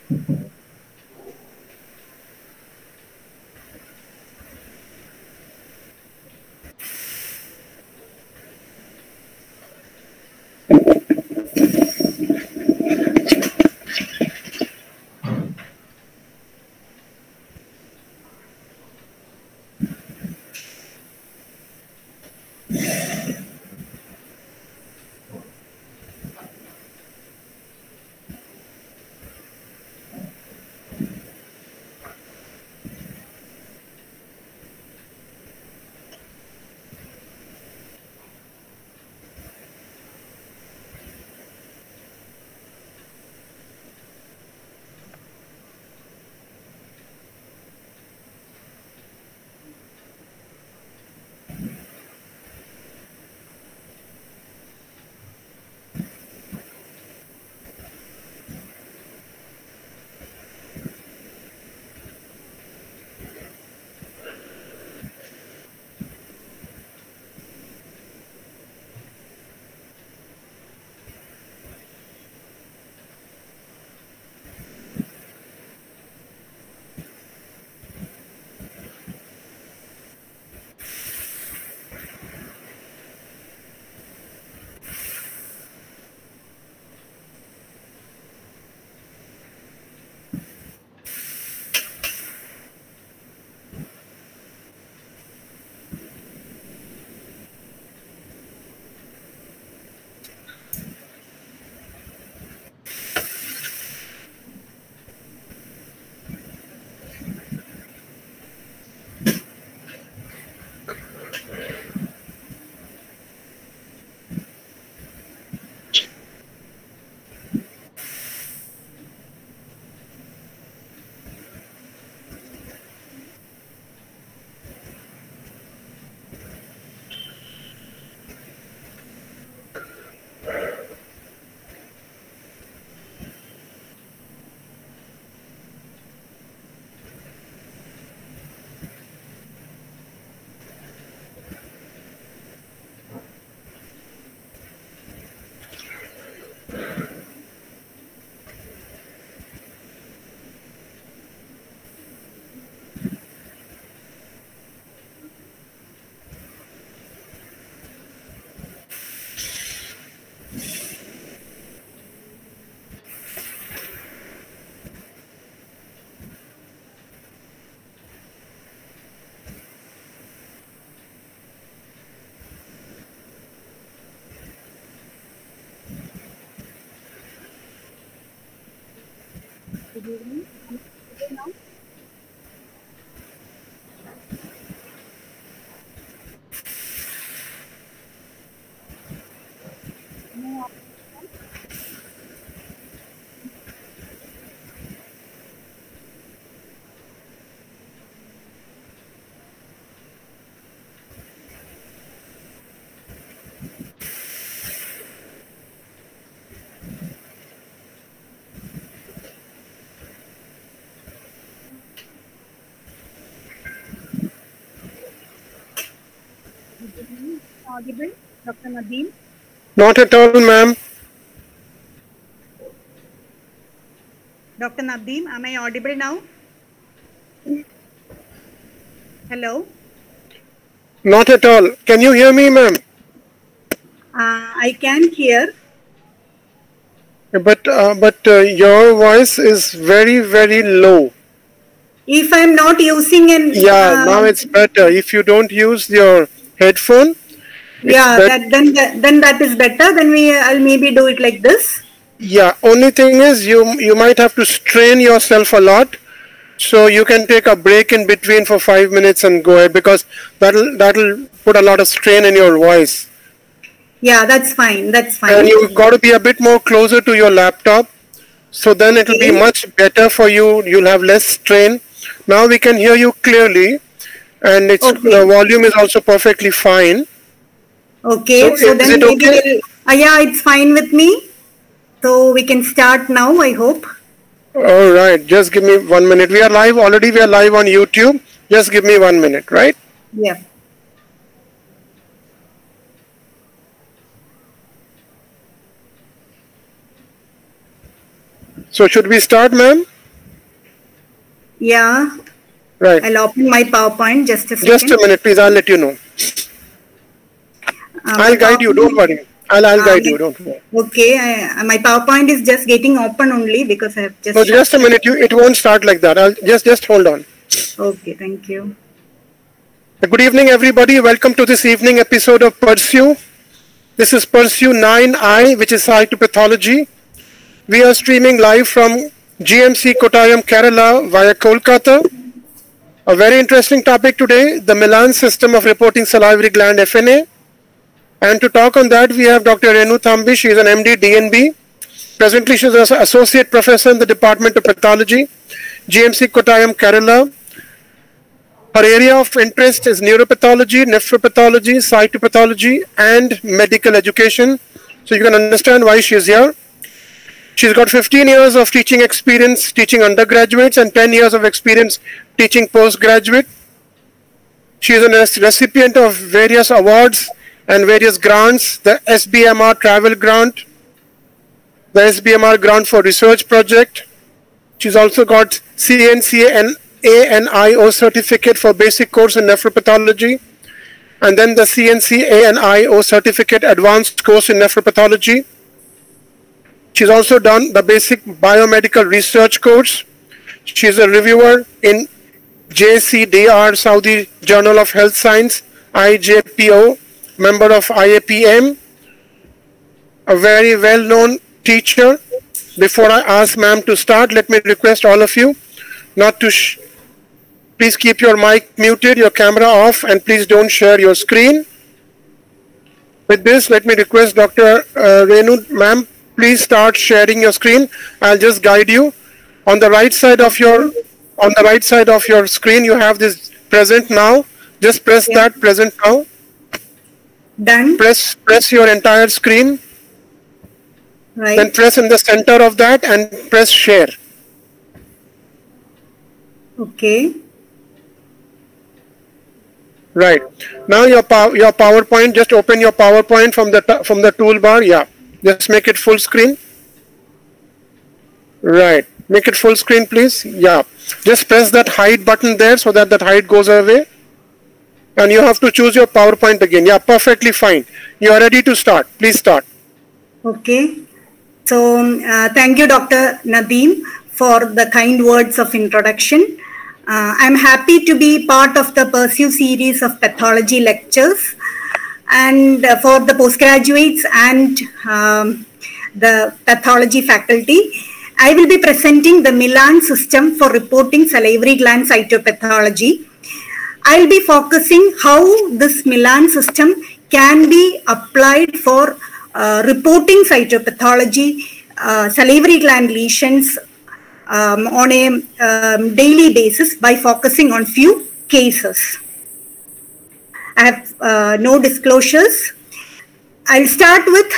Good evening. Am I audible now? Am I audible now? Good evening. Am I audible? Dr. Nadeem. Not at all, ma'am. Dr. Nadeem, am I audible now? Hello. Not at all. Can you hear me, ma'am? I can hear. But your voice is very, very low. If I'm not using an Yeah, now it's better. If you don't use your headphone, yeah, then that is better. Then I'll maybe do it like this. Yeah, only thing is you might have to strain yourself a lot. So you can take a break in between for 5 minutes and go ahead because that'll put a lot of strain in your voice. Yeah, that's fine. That's fine. And you've got to be a bit more closer to your laptop. So then it'll be much better for you. You'll have less strain. Now we can hear you clearly, and the volume is also perfectly fine. Okay, so then maybe yeah, it's fine with me. So we can start now, I hope. All right, just give me 1 minute. We are live already. We are live on YouTube. Just give me 1 minute, right? Yeah. So should we start, ma'am? Yeah. Right. I'll open my PowerPoint. Just a second. Just a minute, please. I'll let you know. I'll guide you. Don't worry. I'll guide you. Don't worry. Okay. My PowerPoint is just getting open only because I have just. No, just a minute. It won't start like that. I'll just hold on. Okay. Thank you. Good evening, everybody. Welcome to this evening episode of Pursue. This is Pursue 9I, which is Cytopathology. We are streaming live from GMC Kottayam, Kerala via Kolkata. A very interesting topic today, the Milan system of reporting salivary gland FNA. And to talk on that, we have Dr. Renu Thambi. She is an MD, DNB. Presently, she is an associate professor in the Department of Pathology, GMC Kottayam, Kerala. Her area of interest is neuropathology, nephropathology, cytopathology, and medical education. So you can understand why she is here. She's got 15 years of teaching experience teaching undergraduates and 10 years of experience teaching postgraduate. She is a recipient of various awards and various grants, the SBMR Travel Grant, the SBMR Grant for Research Project. She's also got CNCA and ANIO certificate for basic course in nephropathology, and then the CNCA and ANIO certificate advanced course in nephropathology. She's also done the basic biomedical research course. She's a reviewer in JCDR, Saudi Journal of Health Science, IJPO, member of IAPM, a very well-known teacher. Before I ask ma'am to start, let me request all of you not to please keep your mic muted, your camera off, and please don't share your screen. With this, let me request Dr. Renu, ma'am, please start sharing your screen. I'll just guide you. On the right side of your screen, you have this present now. Just press that present now. Done. Press your entire screen. Right. Then press in the center of that and press share. Okay. Right. Now your PowerPoint, just open your PowerPoint from the toolbar. Yeah. Just make it full screen. Right. Make it full screen, please. Yeah. Just press that hide button there so that that hide goes away. And you have to choose your PowerPoint again. Yeah, perfectly fine. You are ready to start. Please start. Okay. So thank you, Dr. Nadeem, for the kind words of introduction. I'm happy to be part of the Pursue series of pathology lectures, and for the postgraduates and the pathology faculty, I will be presenting the Milan system for reporting salivary gland cytopathology. I'll be focusing how this Milan system can be applied for reporting cytopathology, salivary gland lesions on a daily basis by focusing on few cases. I have no disclosures. I'll start with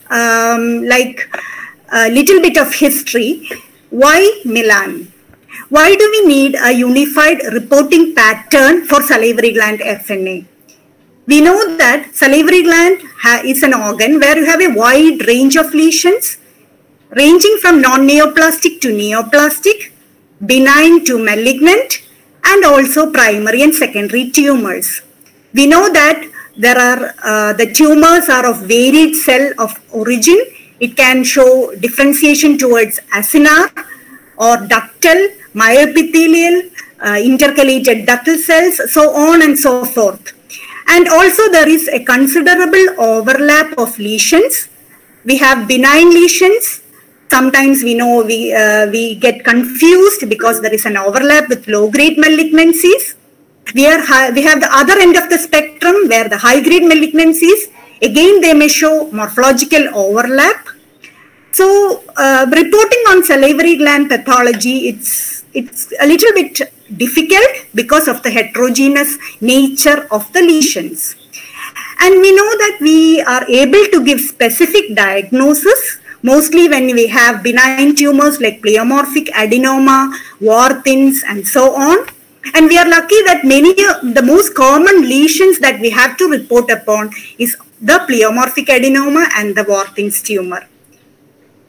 a little bit of history. Why Milan? Why do we need a unified reporting pattern for salivary gland FNA? We know that salivary gland is an organ where you have a wide range of lesions, ranging from non-neoplastic to neoplastic, benign to malignant, and also primary and secondary tumors. We know that there are the tumors are of varied cell of origin. It can show differentiation towards acinar or ductal, myoepithelial, intercalated ductal cells, so on and so forth. And also there is a considerable overlap of lesions. We have benign lesions. Sometimes we know we get confused because there is an overlap with low-grade malignancies. We have the other end of the spectrum where the high-grade malignancies, again they may show morphological overlap. So reporting on salivary gland pathology, it's a little bit difficult because of the heterogeneous nature of the lesions. And we know that we are able to give specific diagnosis mostly when we have benign tumors like pleomorphic adenoma, Warthin's, and so on. And we are lucky that the most common lesions that we have to report upon is the pleomorphic adenoma and the Warthin's tumor.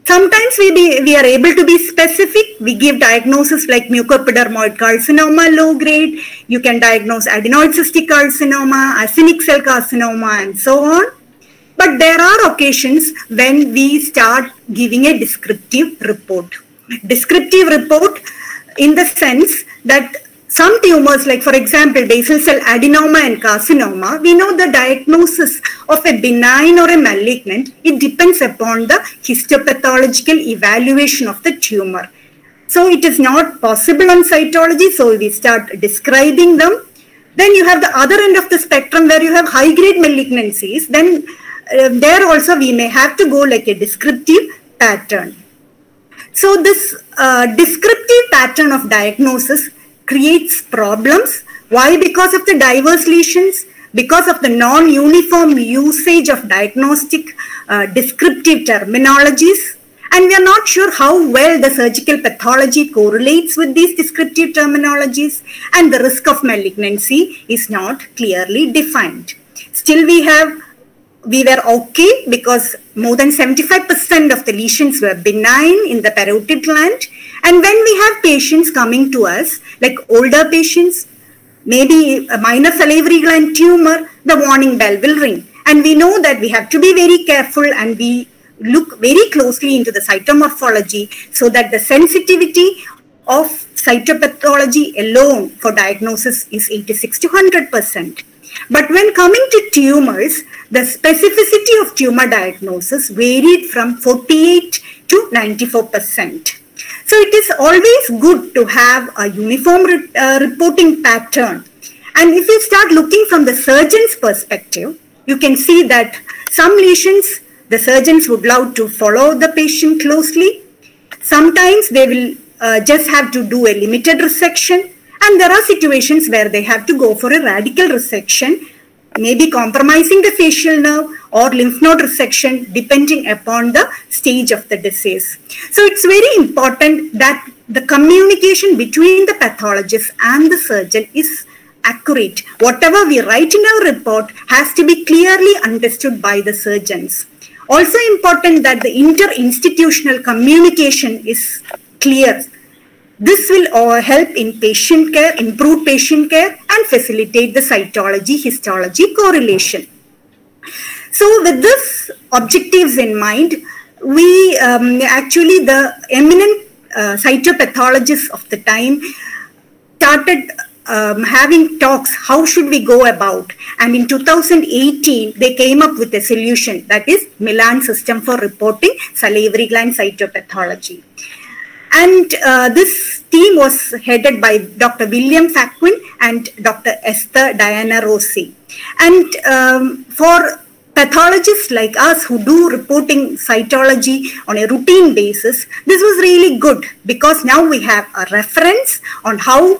Sometimes we are able to be specific. We give diagnosis like mucoepidermoid carcinoma, low grade. You can diagnose adenoid cystic carcinoma, acinic cell carcinoma, and so on. But there are occasions when we start giving a descriptive report. Descriptive report in the sense that some tumors, like for example, basal cell adenoma and carcinoma, we know the diagnosis of a benign or a malignant, it depends upon the histopathological evaluation of the tumor. So it is not possible on cytology, so we start describing them. Then you have the other end of the spectrum where you have high-grade malignancies, then there also we may have to go like a descriptive pattern. So this descriptive pattern of diagnosis creates problems. Why? Because of the diverse lesions, because of the non-uniform usage of diagnostic descriptive terminologies, and we are not sure how well the surgical pathology correlates with these descriptive terminologies, and the risk of malignancy is not clearly defined. Still we were okay because more than 75% of the lesions were benign in the parotid gland. And when we have patients coming to us, like older patients, maybe a minor salivary gland tumor, the warning bell will ring. And we know that we have to be very careful and we look very closely into the cytomorphology so that the sensitivity of cytopathology alone for diagnosis is 86 to 100%. But when coming to tumors, the specificity of tumor diagnosis varied from 48 to 94%. So it is always good to have a uniform reporting pattern. And if you start looking from the surgeon's perspective, you can see that some lesions, the surgeons would love to follow the patient closely. Sometimes they will just have to do a limited resection. And there are situations where they have to go for a radical resection, maybe compromising the facial nerve or lymph node resection depending upon the stage of the disease. So it's very important that the communication between the pathologist and the surgeon is accurate. Whatever we write in our report has to be clearly understood by the surgeons. Also important that the inter-institutional communication is clear. This will help in patient care, improve patient care, and facilitate the cytology-histology correlation. So with this objectives in mind, we actually the eminent cytopathologists of the time started having talks, how should we go about? And in 2018, they came up with a solution, that is Milan System for Reporting Salivary Gland Cytopathology. And this team was headed by Dr. William Fackwin and Dr. Esther Diana Rossi. And for pathologists like us who do reporting cytology on a routine basis, this was really good because now we have a reference on how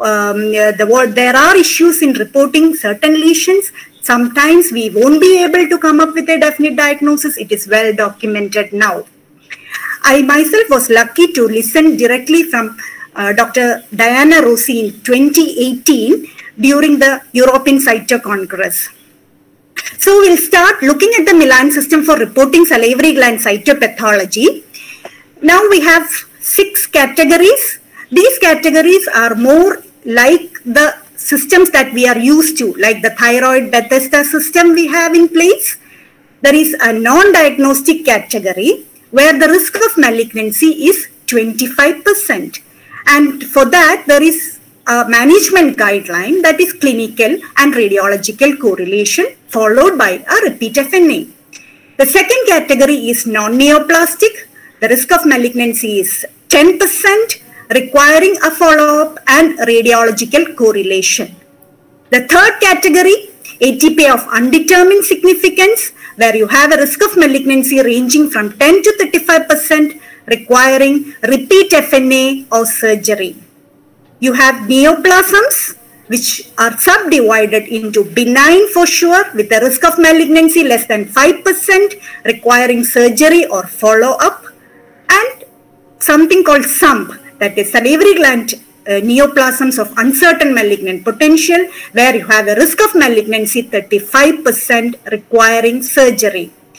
there are issues in reporting certain lesions. Sometimes we won't be able to come up with a definite diagnosis. It is well documented now. I myself was lucky to listen directly from Dr. Diana Rossi in 2018 during the European Cyto Congress. So we'll start looking at the Milan System for Reporting Salivary Gland Cytopathology. Now we have 6 categories. These categories are more like the systems that we are used to, like the thyroid Bethesda system we have in place. There is a non-diagnostic category where the risk of malignancy is 25%. And for that, there is a management guideline that is clinical and radiological correlation followed by a repeat FNA. The second category is non-neoplastic. The risk of malignancy is 10%, requiring a follow-up and radiological correlation. The third category, ATP of undetermined significance, where you have a risk of malignancy ranging from 10 to 35%, requiring repeat FNA or surgery. You have neoplasms, which are subdivided into benign for sure, with a risk of malignancy less than 5%, requiring surgery or follow-up, and something called SUMP, that is salivary gland neoplasms of uncertain malignant potential, where you have a risk of malignancy 35%, requiring surgery.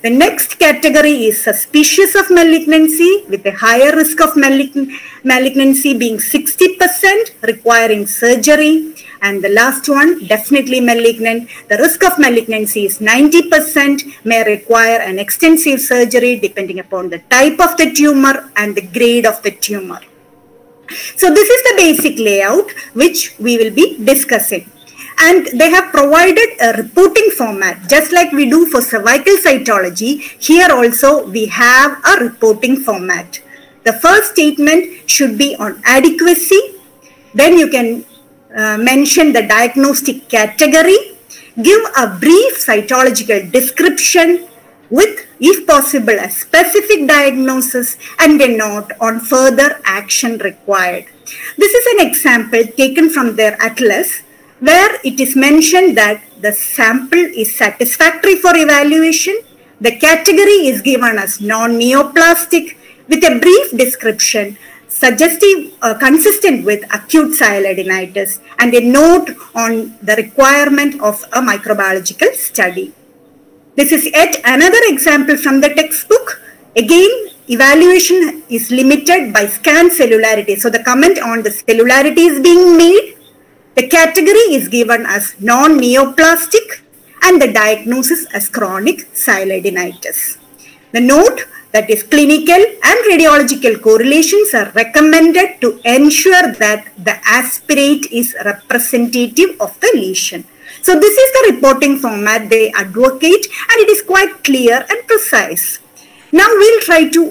The next category is suspicious of malignancy, with a higher risk of malignancy being 60%, requiring surgery. And the last one, definitely malignant. The risk of malignancy is 90%, may require an extensive surgery depending upon the type of the tumor and the grade of the tumor. So this is the basic layout which we will be discussing. And they have provided a reporting format, just like we do for cervical cytology. Here also we have a reporting format. The first statement should be on adequacy. Then you can mention the diagnostic category, give a brief cytological description with, if possible, a specific diagnosis and a note on further action required. This is an example taken from their atlas, where it is mentioned that the sample is satisfactory for evaluation. The category is given as non-neoplastic with a brief description suggestive, consistent with acute sialadenitis, and a note on the requirement of a microbiological study. This is yet another example from the textbook. Again, evaluation is limited by scan cellularity. So the comment on the cellularity is being made. The category is given as non-neoplastic and the diagnosis as chronic sialadenitis. The note, that is, clinical and radiological correlations are recommended to ensure that the aspirate is representative of the lesion. So this is the reporting format they advocate, and it is quite clear and precise. Now we'll try to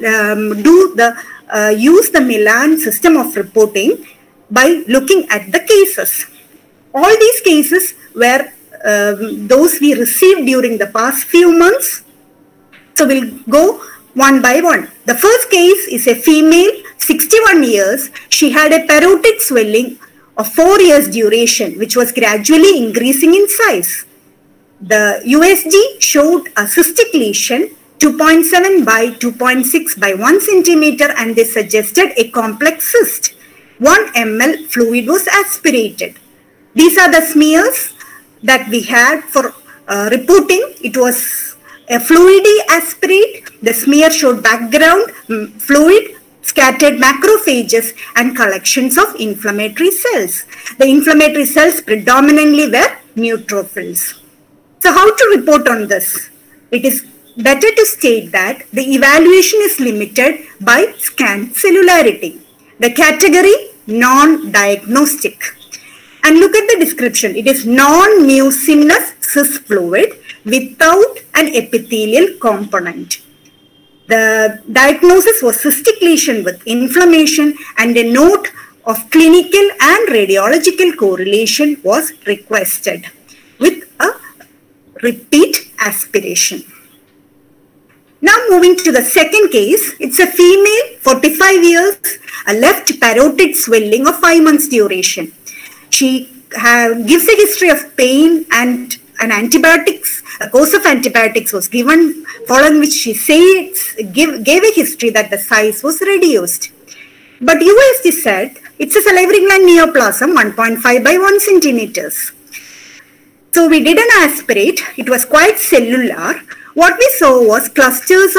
use the Milan system of reporting by looking at the cases. All these cases were those we received during the past few months. So we'll go one by one. The first case is a female, 61 years. She had a parotid swelling of 4 years duration, which was gradually increasing in size. The USG showed a cystic lesion, 2.7 by 2.6 by 1 centimeter, and they suggested a complex cyst. 1 ml fluid was aspirated. These are the smears that we had for reporting. It was a fluidy aspirate. The smear showed background fluid, scattered macrophages, and collections of inflammatory cells. The inflammatory cells predominantly were neutrophils. So how to report on this? It is better to state that the evaluation is limited by scan cellularity. The category, non-diagnostic. And look at the description. It is non-mucinous cis fluid without an epithelial component. The diagnosis was cystic lesion with inflammation, and a note of clinical and radiological correlation was requested with a repeat aspiration. Now moving to the second case, it's a female, 45 years, a left parotid swelling of 5 months duration. She gives a history of pain and antibiotics. A course of antibiotics was given, following which she gave a history that the size was reduced. But USG said it's a salivary gland neoplasm, 1.5 by 1 centimeters. So we did an aspirate. It was quite cellular. What we saw was clusters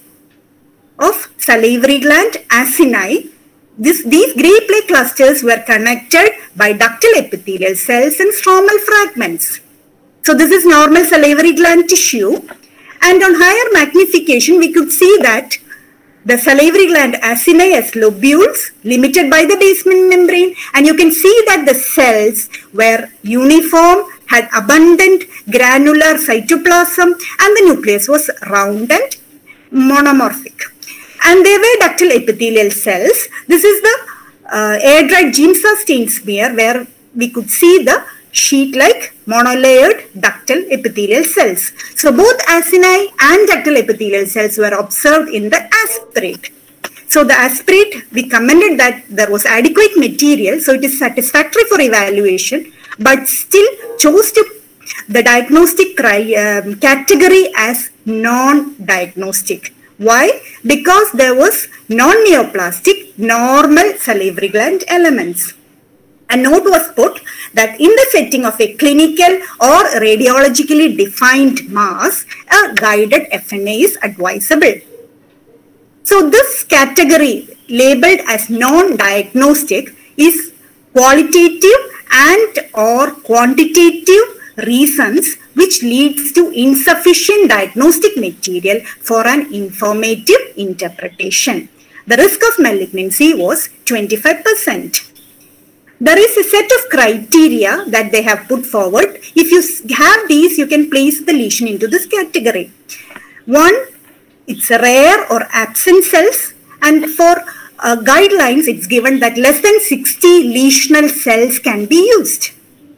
of salivary gland acini. These gray play clusters were connected by ductal epithelial cells and stromal fragments. So this is normal salivary gland tissue, and on higher magnification we could see that the salivary gland acini as lobules limited by the basement membrane, and you can see that the cells were uniform, had abundant granular cytoplasm, and the nucleus was round and monomorphic. And there were ductal epithelial cells. This is the air-dried Giemsa stain smear, where we could see the sheet-like monolayered ductal epithelial cells. So both acini and ductal epithelial cells were observed in the aspirate. So the aspirate, we commented that there was adequate material, so it is satisfactory for evaluation, but still chose the diagnostic category as non-diagnostic. Why? Because there was non-neoplastic normal salivary gland elements. A note was put that in the setting of a clinical or radiologically defined mass, a guided FNA is advisable. So this category labeled as non-diagnostic is qualitative and or quantitative reasons which leads to insufficient diagnostic material for an informative interpretation. The risk of malignancy was 25%. There is a set of criteria that they have put forward. If you have these, you can place the lesion into this category. One, it's rare or absent cells, and for guidelines, it's given that less than 60 lesional cells can be used.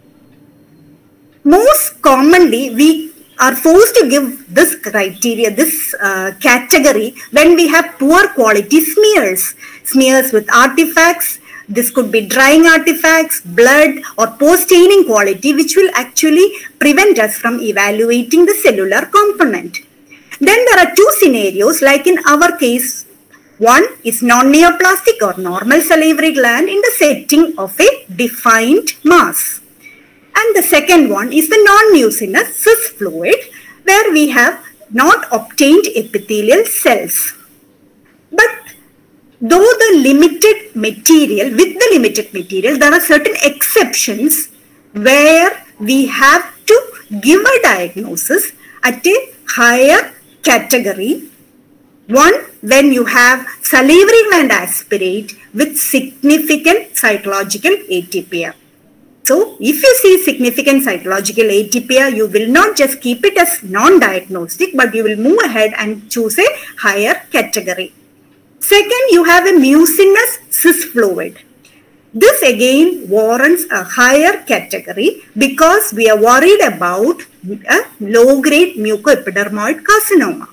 Most commonly, we are forced to give this criteria, this category, when we have poor quality smears. Smears with artifacts. This could be drying artifacts, blood, or post-staining quality, which will actually prevent us from evaluating the cellular component. Then there are two scenarios, like in our case. One is non-neoplastic or normal salivary gland in the setting of a defined mass. And the second one is the non-mucinous cis fluid, where we have not obtained epithelial cells. But though the limited material, with the limited material, there are certain exceptions where we have to give a diagnosis at a higher category. One, when you have salivary gland aspirate with significant cytological atypia. So, if you see significant cytological atypia, you will not just keep it as non-diagnostic, but you will move ahead and choose a higher category. Second, you have a mucinous cis fluid. This again warrants a higher category because we are worried about a low-grade mucoepidermoid carcinoma.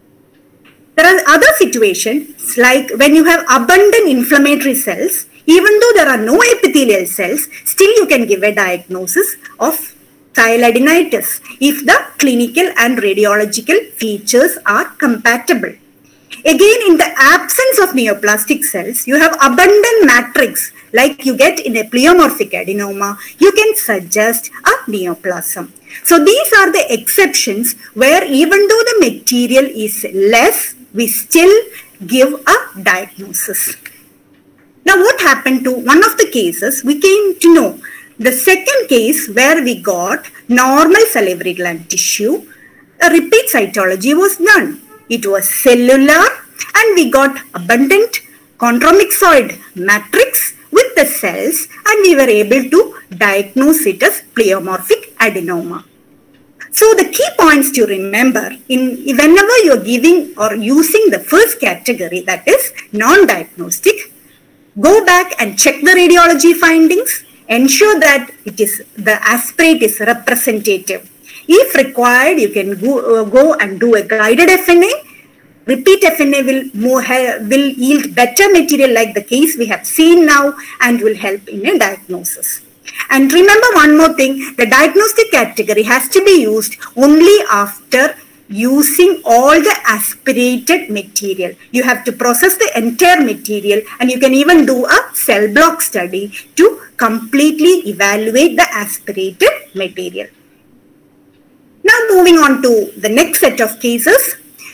There are other situations like when you have abundant inflammatory cells. Even though there are no epithelial cells, still you can give a diagnosis of thyladinitis if the clinical and radiological features are compatible. Again, in the absence of neoplastic cells, you have abundant matrix like you get in a pleomorphic adenoma, you can suggest a neoplasm. So these are the exceptions where even though the material is less, we still give a diagnosis. Now, what happened to one of the cases, we came to know the second case where we got normal salivary gland tissue, a repeat cytology was done. It was cellular and we got abundant chondromyxoid matrix with the cells and we were able to diagnose it as pleomorphic adenoma. So the key points to remember whenever you are giving or using the first category, that is non-diagnostic, go back and check the radiology findings, ensure that the aspirate is representative. If required, you can go and do a guided FNA. Repeat FNA will yield better material like the case we have seen now and will help in a diagnosis. And remember one more thing, the diagnostic category has to be used only after using all the aspirated material. You have to process the entire material and you can even do a cell block study to completely evaluate the aspirated material. Now moving on to the next set of cases.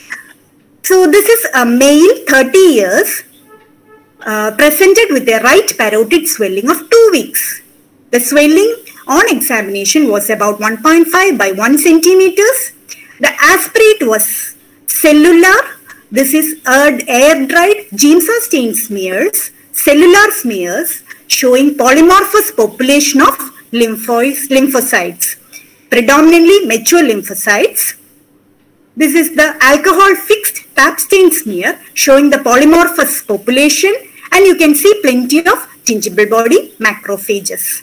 So this is a male, 30 years, presented with a right parotid swelling of 2 weeks. The swelling on examination was about 1.5 by 1 centimeters. The aspirate was cellular. This is air-dried Giemsa stain smears, cellular smears showing polymorphous population of lymphocytes, predominantly mature lymphocytes. This is the alcohol-fixed Pap stain smear showing the polymorphous population, and you can see plenty of tingible body macrophages.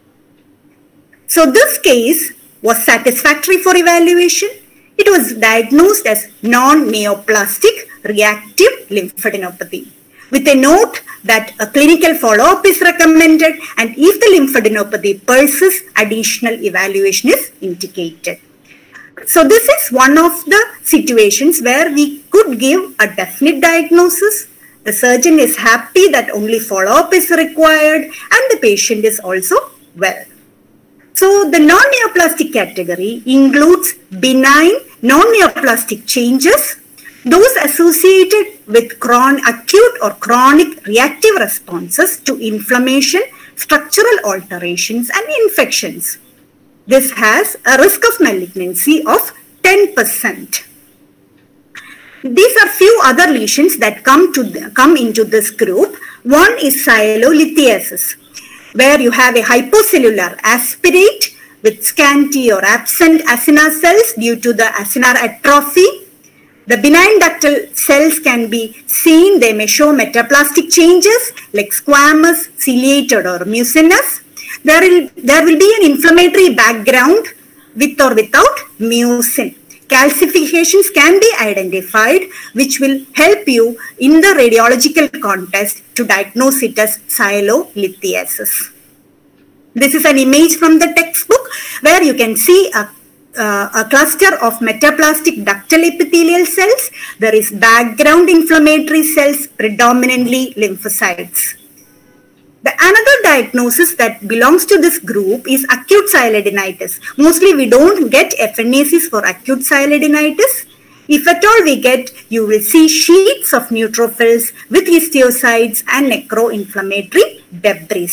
So this case was satisfactory for evaluation. It was diagnosed as non-neoplastic reactive lymphadenopathy with a note that a clinical follow-up is recommended, and if the lymphadenopathy persists, additional evaluation is indicated. So this is one of the situations where we could give a definite diagnosis. The surgeon is happy that only follow-up is required and the patient is also well. So the non-neoplastic category includes benign non-neoplastic changes, those associated with acute or chronic reactive responses to inflammation, structural alterations and infections. This has a risk of malignancy of 10%. These are few other lesions that come into this group. One is sialolithiasis, where you have a hypocellular aspirate with scanty or absent acinar cells due to the acinar atrophy. The benign ductal cells can be seen. They may show metaplastic changes like squamous, ciliated or mucinous. There will be an inflammatory background with or without mucin. Calcifications can be identified, which will help you in the radiological context to diagnose it as sialolithiasis. This is an image from the textbook where you can see a cluster of metaplastic ductal epithelial cells. There is background inflammatory cells, predominantly lymphocytes. Another diagnosis that belongs to this group is acute sialadenitis. Mostly we don't get FNACs for acute sialadenitis. If at all we get, you will see sheets of neutrophils with histiocytes and necroinflammatory debris.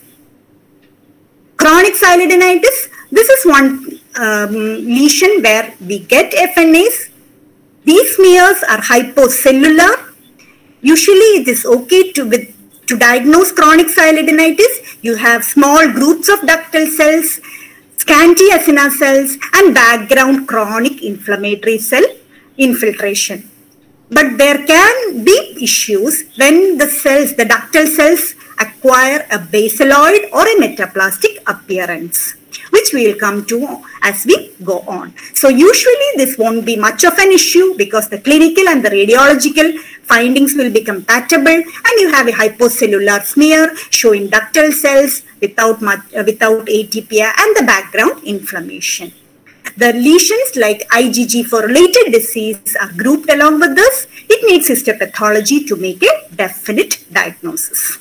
Chronic sialadenitis, this is one lesion where we get FNAs. These smears are hypocellular. Usually it is okay to diagnose chronic sialadenitis. You have small groups of ductal cells, scanty acinar cells and background chronic inflammatory cell infiltration. But there can be issues when the ductal cells acquire a basaloid or a metaplastic appearance, which we will come to as we go on. So usually this won't be much of an issue because the clinical and the radiological findings will be compatible and you have a hypocellular smear showing ductal cells without atypia and the background inflammation. The lesions like IgG for related disease are grouped along with this. It needs histopathology to make a definite diagnosis.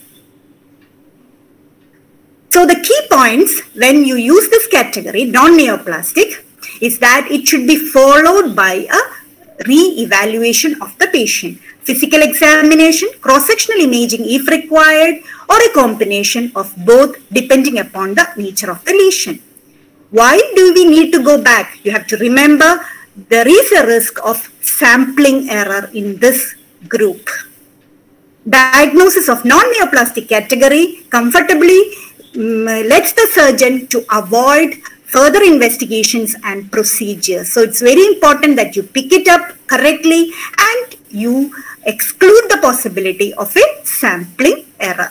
So the key points when you use this category, non-neoplastic, is that it should be followed by a re-evaluation of the patient. Physical examination, cross-sectional imaging if required, or a combination of both depending upon the nature of the lesion. Why do we need to go back? You have to remember there is a risk of sampling error in this group. Diagnosis of non-neoplastic category comfortably lets the surgeon to avoid further investigations and procedures. So it's very important that you pick it up correctly and you exclude the possibility of a sampling error.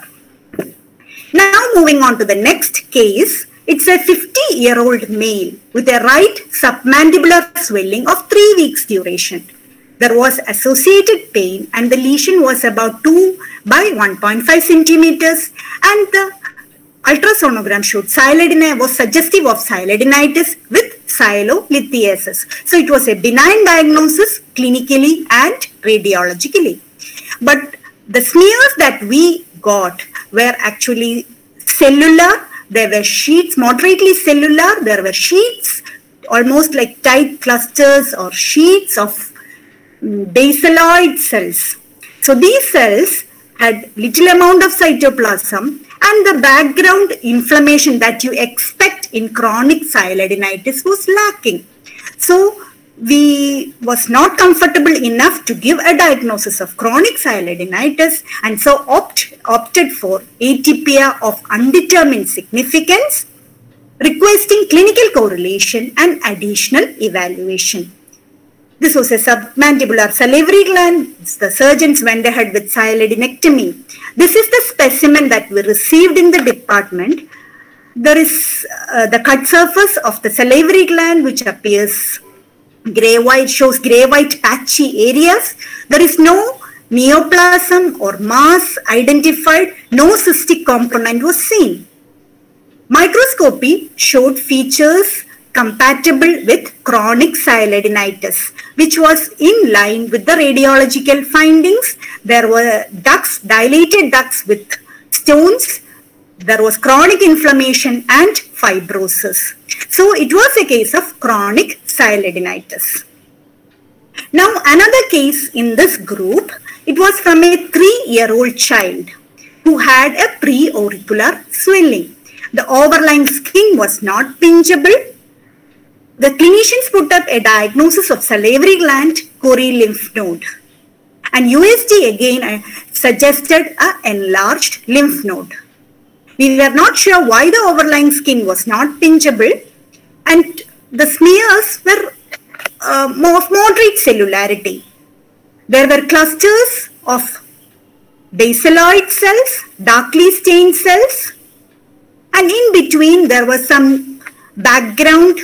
Now moving on to the next case. It's a 50-year-old male with a right submandibular swelling of 3 weeks duration. There was associated pain and the lesion was about 2 by 1.5 centimeters and the ultrasonogram showed sialadenitis was suggestive of sialadenitis with sialolithiasis. So it was a benign diagnosis clinically and radiologically. But the smears that we got were actually cellular. There were sheets, moderately cellular. There were sheets, almost like tight clusters or sheets of basaloid cells. So these cells had little amount of cytoplasm and the background inflammation that you expect in chronic sialadenitis was lacking. So we was not comfortable enough to give a diagnosis of chronic sialadenitis and so opted for atypia of undetermined significance, requesting clinical correlation and additional evaluation. This was a submandibular salivary gland. The surgeons went ahead with sialadenectomy. This is the specimen that we received in the department. There is the cut surface of the salivary gland which appears gray-white, shows gray-white patchy areas. There is no neoplasm or mass identified. No cystic component was seen. Microscopy showed features compatible with chronic sialadenitis, which was in line with the radiological findings. There were ducts, dilated ducts with stones. There was chronic inflammation and fibrosis. So it was a case of chronic sialadenitis. Now another case in this group, it was from a 3-year-old child who had a preauricular swelling. The overlying skin was not pinchable. The clinicians put up a diagnosis of salivary gland Cori lymph node. And USG again suggested an enlarged lymph node. We were not sure why the overlying skin was not pinchable, and the smears were of moderate cellularity. There were clusters of basaloid cells, darkly stained cells, and in between there was some background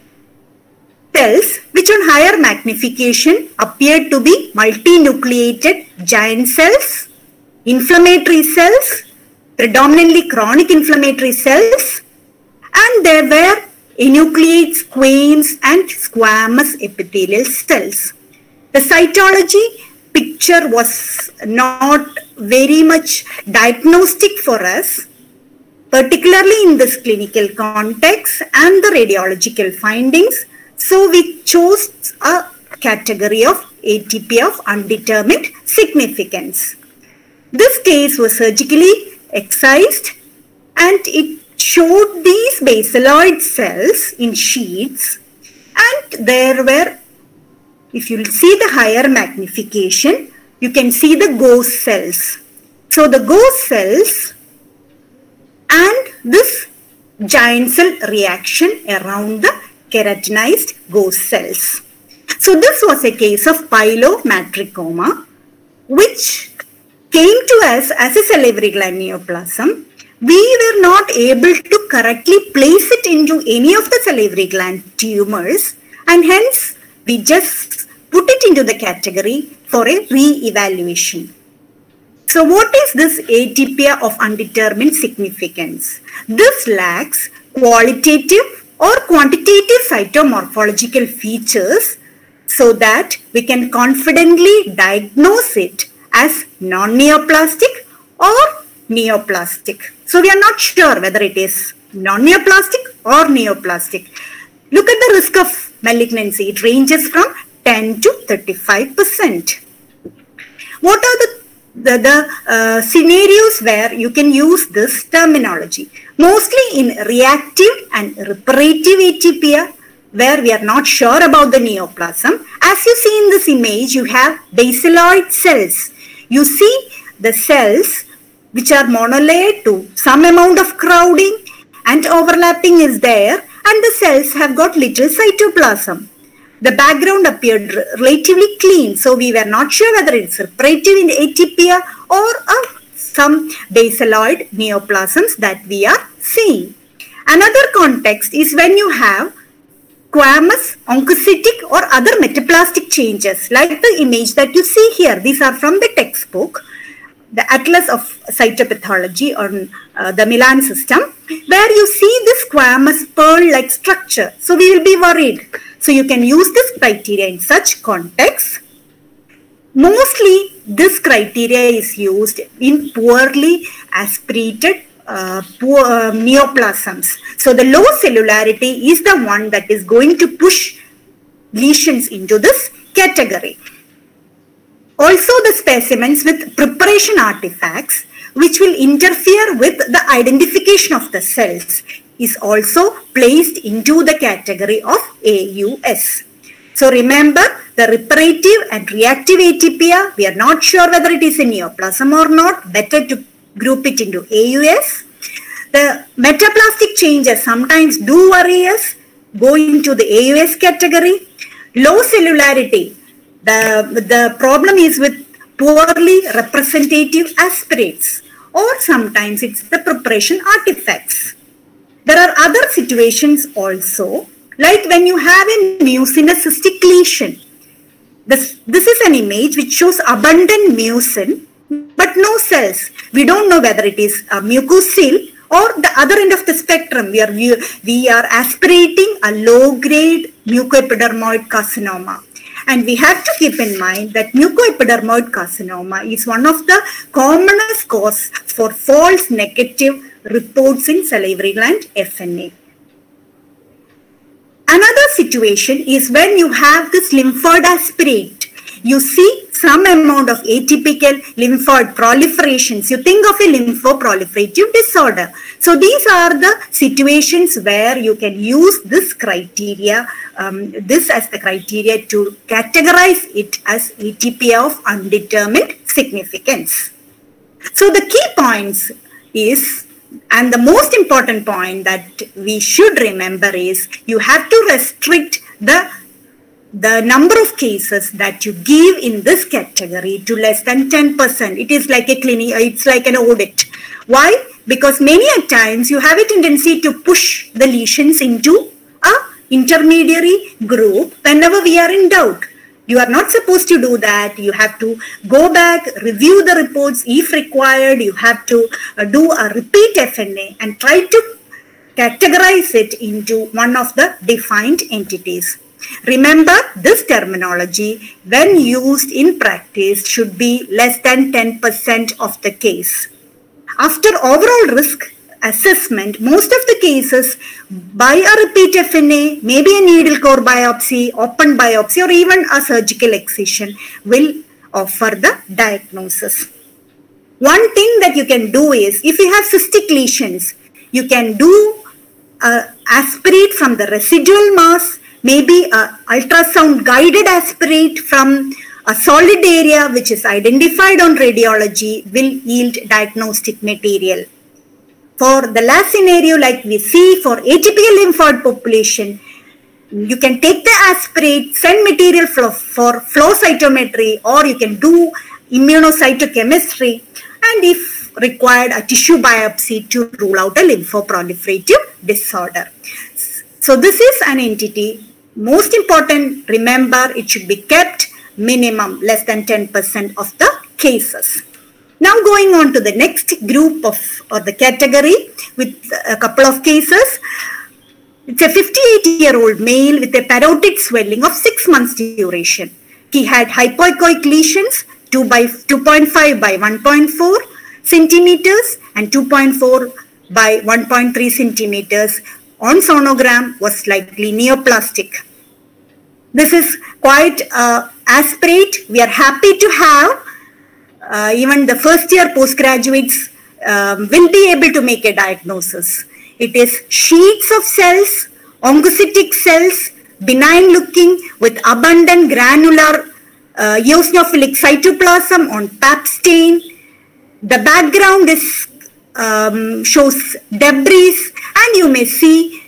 cells which on higher magnification appeared to be multinucleated giant cells, inflammatory cells, predominantly chronic inflammatory cells, and there were enucleate squamous and squamous epithelial cells. The cytology picture was not very much diagnostic for us, particularly in this clinical context and the radiological findings. So we chose a category of ATP of undetermined significance. This case was surgically excised and it showed these basaloid cells in sheets, and there were, if you see the higher magnification, you can see the ghost cells. So the ghost cells and this giant cell reaction around the keratinized ghost cells. So this was a case of pilomatricoma, which came to us as a salivary gland neoplasm. We were not able to correctly place it into any of the salivary gland tumors, and hence we just put it into the category for a re-evaluation. So what is this atypia of undetermined significance? This lacks qualitative or quantitative cytomorphological features so that we can confidently diagnose it as non-neoplastic or neoplastic. So we are not sure whether it is non-neoplastic or neoplastic. Look at the risk of malignancy. It ranges from 10 to 35%. What are the scenarios where you can use this terminology? Mostly in reactive and reparative atypia, where we are not sure about the neoplasm. As you see in this image, you have basaloid cells. You see the cells which are monolayered to some amount of crowding and overlapping is there, and the cells have got little cytoplasm. The background appeared relatively clean, so we were not sure whether it's reparative in atypia or some basaloid neoplasms that we are seeing. Another context is when you have squamous, oncocytic or other metaplastic changes, like the image that you see here. These are from the textbook, the Atlas of Cytopathology on the Milan system, where you see this squamous pearl-like structure. So we will be worried. So you can use this criteria in such contexts. Mostly this criteria is used in poorly aspirated neoplasms. So the low cellularity is the one that is going to push lesions into this category. Also the specimens with preparation artifacts, which will interfere with the identification of the cells, is also placed into the category of AUS. So remember, the reparative and reactive atypia, we are not sure whether it is a neoplasm or not. Better to group it into AUS. The metaplastic changes sometimes do worry us, go into the AUS category. Low cellularity, the problem is with poorly representative aspirates, or sometimes it's the preparation artifacts. There are other situations also, like when you have a mucinous cystic lesion. This is an image which shows abundant mucin but no cells. We don't know whether it is a mucosal Or the other end of the spectrum, we are aspirating a low-grade mucoepidermoid carcinoma. And we have to keep in mind that mucoepidermoid carcinoma is one of the commonest causes for false negative reports in salivary gland FNA. Another situation is when you have this lymphoid aspirate. You see some amount of atypical lymphoid proliferations. You think of a lymphoproliferative disorder. So these are the situations where you can use this criteria, this as the criteria to categorize it as atypia of undetermined significance. So the key points is, and the most important point that we should remember is, you have to restrict the number of cases that you give in this category to less than 10%. It is like a clinic, it's like an audit. Why? Because many a times you have a tendency to push the lesions into a intermediary group whenever we are in doubt. You are not supposed to do that. You have to go back, review the reports if required. You have to do a repeat FNA and try to categorize it into one of the defined entities. Remember, this terminology, when used in practice, should be less than 10% of the case. After overall risk assessment, most of the cases by a repeat FNA, maybe a needle core biopsy, open biopsy, or even a surgical excision will offer the diagnosis. One thing that you can do is, if you have cystic lesions, you can do aspirate from the residual mass, maybe a ultrasound guided aspirate from a solid area which is identified on radiology will yield diagnostic material. For the last scenario, like we see for atypical lymphoid population, you can take the aspirate, send material for flow cytometry, or you can do immunocytochemistry, and if required, a tissue biopsy to rule out a lymphoproliferative disorder. So this is an entity. Most important, remember, it should be kept minimum less than 10% of the cases. Now going on to the next group or the category with a couple of cases. It's a 58-year-old male with a parotid swelling of 6 months duration. He had hypoechoic lesions 2.5 by 1.4 centimeters and 2.4 by 1.3 centimeters. On sonogram was likely neoplastic. This is quite aspirate. We are happy to have even the first year postgraduates will be able to make a diagnosis. It is sheets of cells, oncocytic cells, benign looking with abundant granular eosinophilic cytoplasm on Pap stain. The background is shows debris, and you may see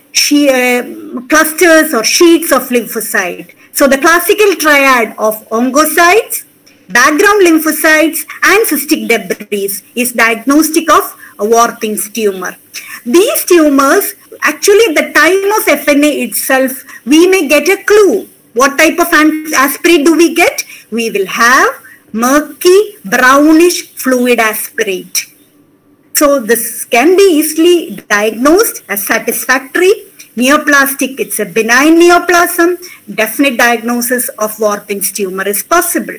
clusters or sheets of lymphocyte. So the classical triad of oncocytes, background lymphocytes, and cystic debris is diagnostic of a Warthin's tumor. These tumors, actually at the time of FNA itself, we may get a clue. What type of aspirate do we get? We will have murky, brownish fluid aspirate. So this can be easily diagnosed as satisfactory. Neoplastic, it's a benign neoplasm. Definite diagnosis of Warthin's tumor is possible.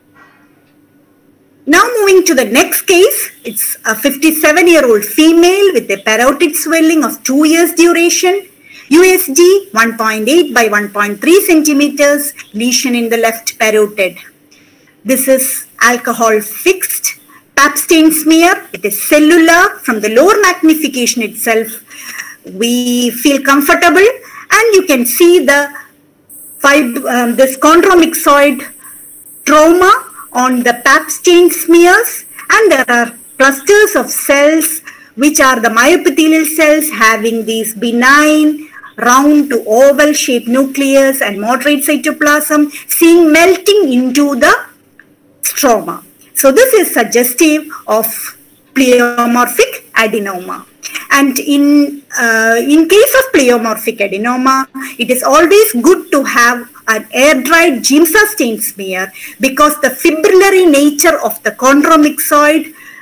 Now moving to the next case, it's a 57-year-old female with a parotid swelling of 2 years duration, USG 1.8 by 1.3 centimeters, lesion in the left parotid. This is alcohol fixed Pap stain smear. It is cellular. From the lower magnification itself, we feel comfortable, and you can see the this chondromyxoid trauma on the Pap stain smears, and there are clusters of cells which are the myoepithelial cells having these benign round to oval shaped nucleus and moderate cytoplasm seen melting into the stroma. So this is suggestive of pleomorphic adenoma. And in case of pleomorphic adenoma, it is always good to have an air-dried Giemsa stain smear, because the fibrillary nature of the chondromyxoid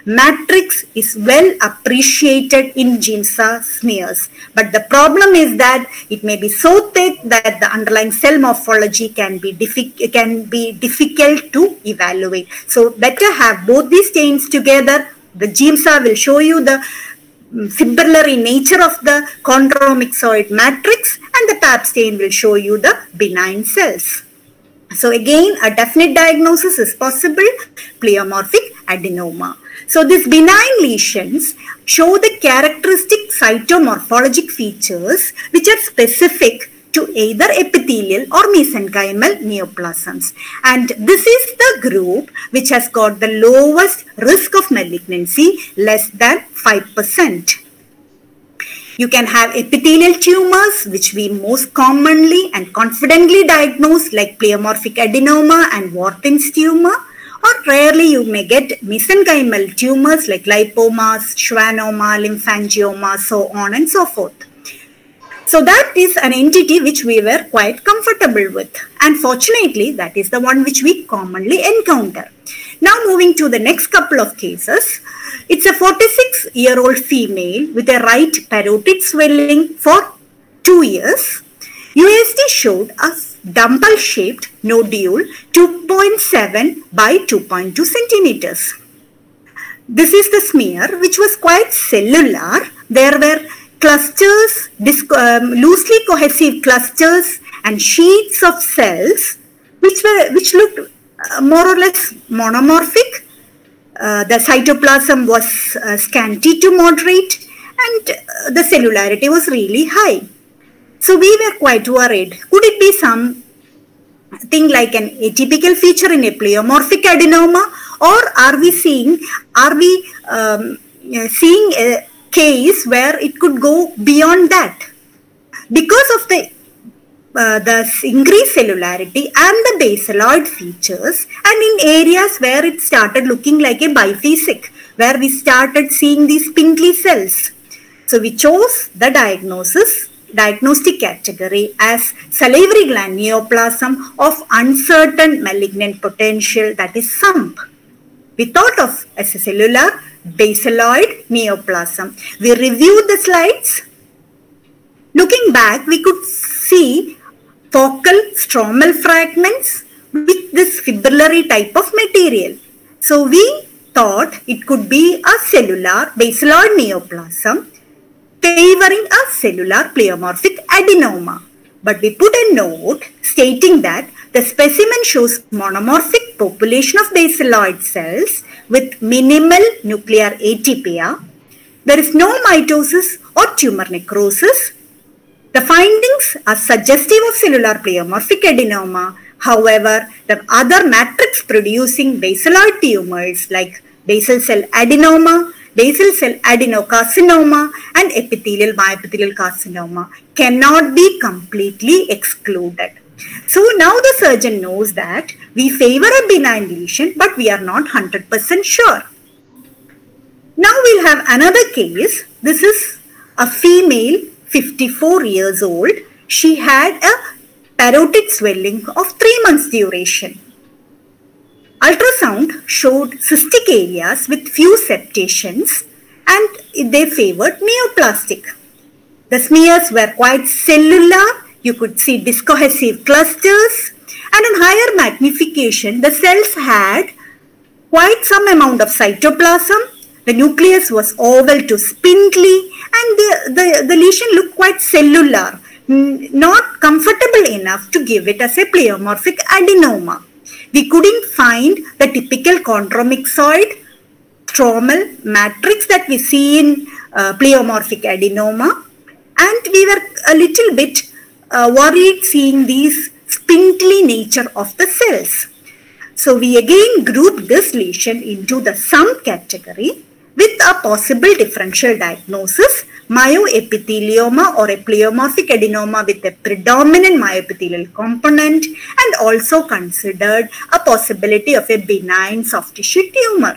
matrix is well appreciated in Giemsa smears. But the problem is that it may be so thick that the underlying cell morphology can be difficult to evaluate. So better have both these stains together. The Giemsa will show you the fibrillary nature of the chondromyxoid matrix, and the Pap stain will show you the benign cells. So again, a definite diagnosis is possible, pleomorphic adenoma. So these benign lesions show the characteristic cytomorphologic features which are specific to either epithelial or mesenchymal neoplasms. And this is the group which has got the lowest risk of malignancy, less than 5%. You can have epithelial tumors, which we most commonly and confidently diagnose, like pleomorphic adenoma and Warthin's tumor, or rarely you may get mesenchymal tumors like lipomas, schwannoma, lymphangioma, so on and so forth. So that is an entity which we were quite comfortable with, and fortunately that is the one which we commonly encounter. Now moving to the next couple of cases. It's a 46-year-old female with a right parotid swelling for 2 years. USD showed a dumbbell-shaped nodule 2.7 by 2.2 centimeters. This is the smear, which was quite cellular. There were clusters, loosely cohesive clusters and sheets of cells which looked more or less monomorphic. The cytoplasm was scanty to moderate, and the cellularity was really high. So we were quite worried. Could it be something like an atypical feature in a pleomorphic adenoma, or are we seeing a case where it could go beyond that? Because of the increased cellularity and the basaloid features, and in areas where it started looking like a biphasic, where we started seeing these spindly cells. So we chose the diagnostic category as salivary gland neoplasm of uncertain malignant potential, that is SUMP. We thought of as a cellular basaloid neoplasm. We reviewed the slides. Looking back, we could see focal stromal fragments with this fibrillary type of material. So we thought it could be a cellular basaloid neoplasm favoring a cellular pleomorphic adenoma. But we put a note stating that the specimen shows monomorphic population of basaloid cells with minimal nuclear atypia. There is no mitosis or tumor necrosis. The findings are suggestive of cellular pleomorphic adenoma. However, the other matrix-producing basaloid tumors like basal cell adenoma, basal cell adenocarcinoma, and epithelial myoepithelial carcinoma cannot be completely excluded. So now the surgeon knows that we favor a benign lesion, but we are not 100% sure. Now we'll have another case. This is a female, 54 years old. She had a parotid swelling of 3 months duration. Ultrasound showed cystic areas with few septations, and they favored neoplastic. The smears were quite cellular. You could see discohesive clusters, and in higher magnification, the cells had quite some amount of cytoplasm. The nucleus was oval to spindly, and the lesion looked quite cellular, not comfortable enough to give it as a pleomorphic adenoma. We couldn't find the typical chondromyxoid stromal matrix that we see in pleomorphic adenoma, and we were a little bit worried seeing these spindly nature of the cells. So we again grouped this lesion into the SUMP category with a possible differential diagnosis, myoepithelioma or a pleomorphic adenoma with a predominant myoepithelial component, and also considered a possibility of a benign soft tissue tumor.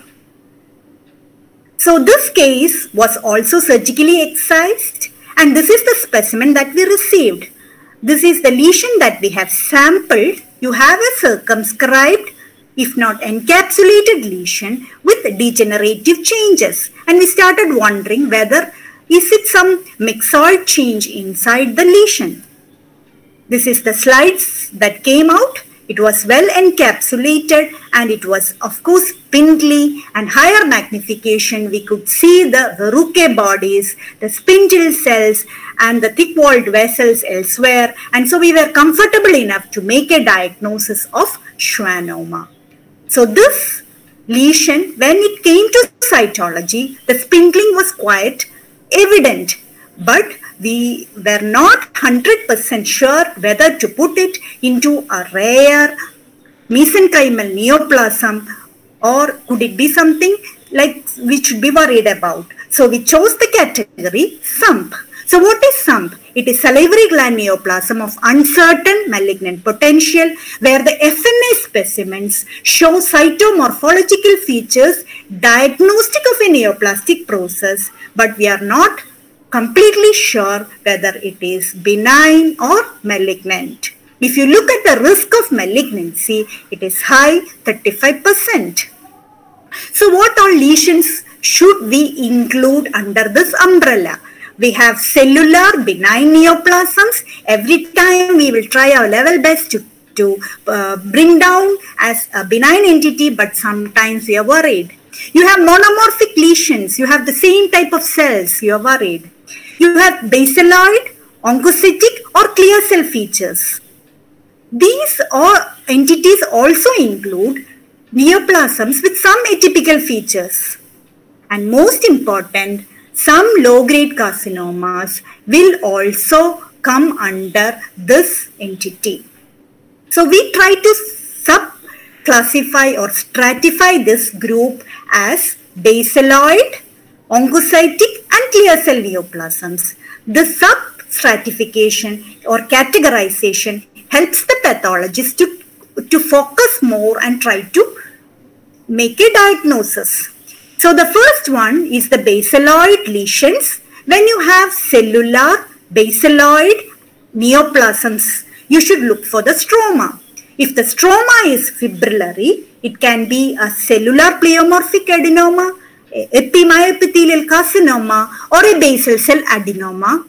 So this case was also surgically excised, and this is the specimen that we received. This is the lesion that we have sampled. You have a circumscribed if not encapsulated lesion with degenerative changes. And we started wondering whether is it some myxoid change inside the lesion. This is the slides that came out. It was well encapsulated and it was of course spindly, and higher magnification we could see the verrucae bodies, the spindle cells and the thick-walled vessels elsewhere, and so we were comfortable enough to make a diagnosis of schwannoma. So this lesion, when it came to cytology, the spindling was quite evident, but we were not 100% sure whether to put it into a rare mesenchymal neoplasm or could it be something like we should be worried about. So we chose the category SUMP. So what is SUMP? It is salivary gland neoplasm of uncertain malignant potential where the FNA specimens show cytomorphological features diagnostic of a neoplastic process, but we are not completely sure whether it is benign or malignant. If you look at the risk of malignancy, it is high, 35%. So what all lesions should we include under this umbrella? We have cellular benign neoplasms. Every time we will try our level best to bring down as a benign entity, but sometimes we are worried. You have monomorphic lesions. You have the same type of cells. You are worried. You have baseloid, oncocytic or clear cell features. These entities also include neoplasms with some atypical features. And most important, some low-grade carcinomas will also come under this entity. So we try to sub-classify or stratify this group as baseloid, oncocytic and clear cell neoplasms. The sub-stratification or categorization helps the pathologist to focus more and try to make a diagnosis. So the first one is the baseloid lesions. When you have cellular baseloid neoplasms, you should look for the stroma. If the stroma is fibrillary, it can be a cellular pleomorphic adenoma, epimyoepithelial carcinoma or a basal cell adenoma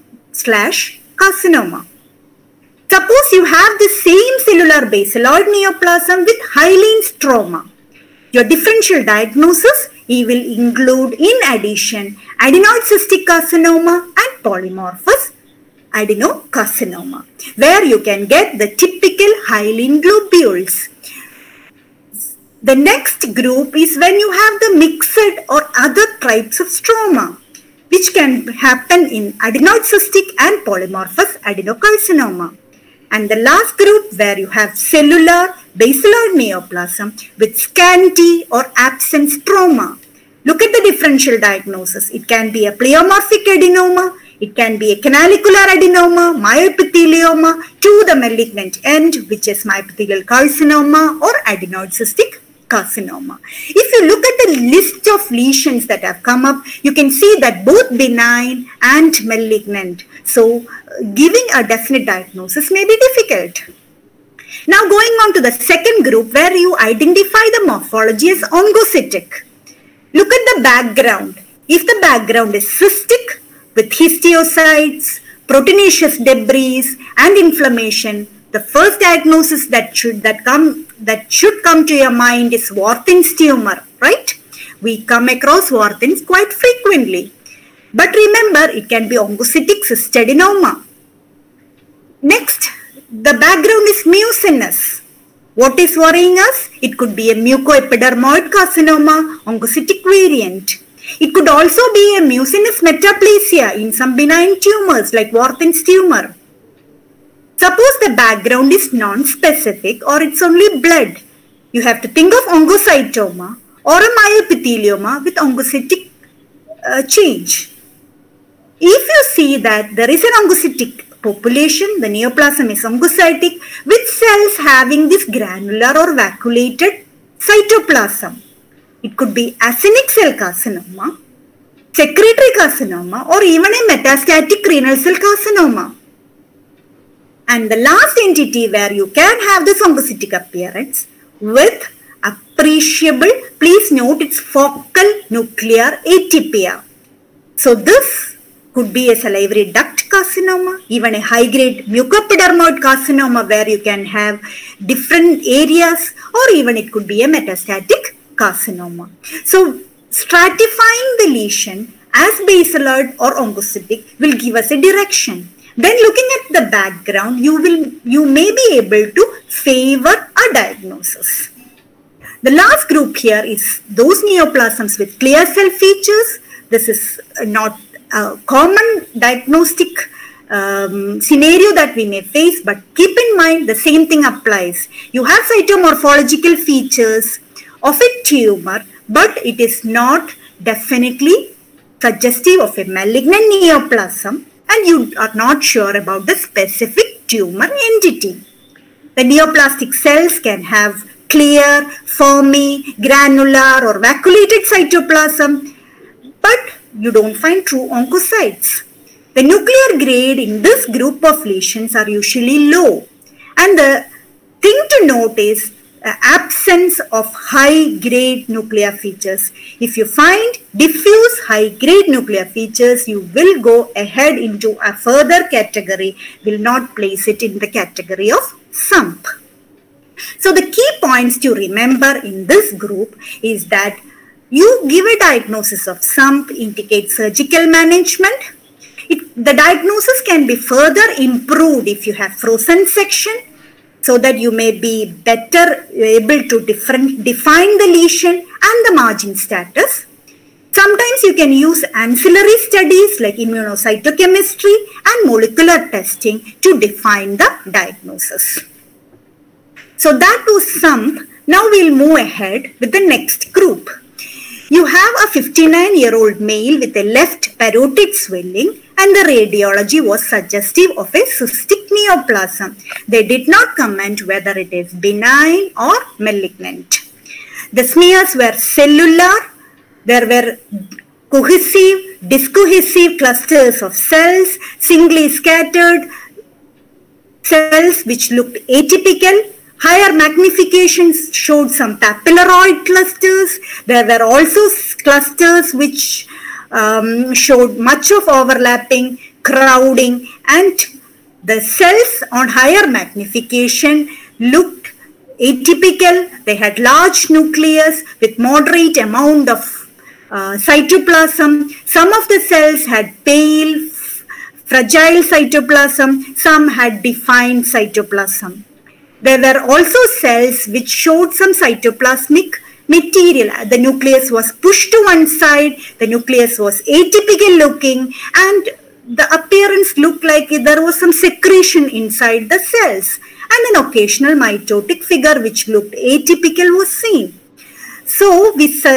/ carcinoma. Suppose you have the same cellular baseloid neoplasm with hyaline stroma. Your differential diagnosis will include in addition adenoid cystic carcinoma and polymorphous adenocarcinoma, where you can get the typical hyaline globules. The next group is when you have the mixed or other types of stroma, which can happen in adenoid cystic and polymorphous adenocarcinoma. And the last group where you have cellular baseloid neoplasm with scanty or absent stroma. Look at the differential diagnosis. It can be a pleomorphic adenoma, it can be a canalicular adenoma, myoepithelioma to the malignant end, which is myoepithelial carcinoma or adenoid cystic carcinoma. If you look at the list of lesions that have come up, you can see that both benign and malignant. So giving a definite diagnosis may be difficult. Now going on to the second group where you identify the morphology as oncocytic. Look at the background. If the background is cystic with histiocytes, proteinaceous debris and inflammation, the first diagnosis that should come to your mind is Warthin's tumor, right? We come across Warthin's quite frequently. But remember, it can be oncocytic cystadenoma. Next, the background is mucinous. What is worrying us? It could be a mucoepidermoid carcinoma, oncocytic variant. It could also be a mucinous metaplasia in some benign tumors like Warthin's tumor. Suppose the background is non-specific or it's only blood. You have to think of oncocytoma or a myoepithelioma with oncocytic change. If you see that there is an oncocytic population, the neoplasm is oncocytic with cells having this granular or vacuolated cytoplasm. It could be acinic cell carcinoma, secretory carcinoma or even a metastatic renal cell carcinoma. And the last entity where you can have this oncocytic appearance with a appreciable. Please note it's focal nuclear atypia. So this could be a salivary duct carcinoma, even a high-grade mucoepidermoid carcinoma where you can have different areas, or even it could be a metastatic carcinoma. So stratifying the lesion as basaloid or oncocytic will give us a direction. Then looking at the background, you may be able to favor a diagnosis. The last group here is those neoplasms with clear cell features. This is not a common diagnostic scenario that we may face, but keep in mind the same thing applies. You have cytomorphological features of a tumor, but it is not definitely suggestive of a malignant neoplasm, and you are not sure about the specific tumor entity. The neoplastic cells can have clear, foamy, granular or vacuolated cytoplasm, but you don't find true oncocytes. The nuclear grade in this group of lesions are usually low, and the thing to note is absence of high-grade nuclear features. If you find diffuse high-grade nuclear features, you will go ahead into a further category, will not place it in the category of SUMP. So the key points to remember in this group is that you give a diagnosis of SUMP, indicate surgical management. The diagnosis can be further improved if you have frozen section, so that you may be better able to define the lesion and the margin status. Sometimes you can use ancillary studies like immunocytochemistry and molecular testing to define the diagnosis. So that was SUMP. Now we'll move ahead with the next group. You have a 59-year-old male with a left parotid swelling, and the radiology was suggestive of a cystic neoplasm. They did not comment whether it is benign or malignant. The smears were cellular. There were cohesive, discohesive clusters of cells, singly scattered cells which looked atypical. Higher magnifications showed some papilloid clusters. There were also clusters which showed much of overlapping, crowding, and the cells on higher magnification looked atypical. They had large nucleus with moderate amount of cytoplasm. Some of the cells had pale, fragile cytoplasm. Some had defined cytoplasm. There were also cells which showed some cytoplasmic material. The nucleus was pushed to one side, the nucleus was atypical looking, and the appearance looked like there was some secretion inside the cells, and an occasional mitotic figure which looked atypical was seen. So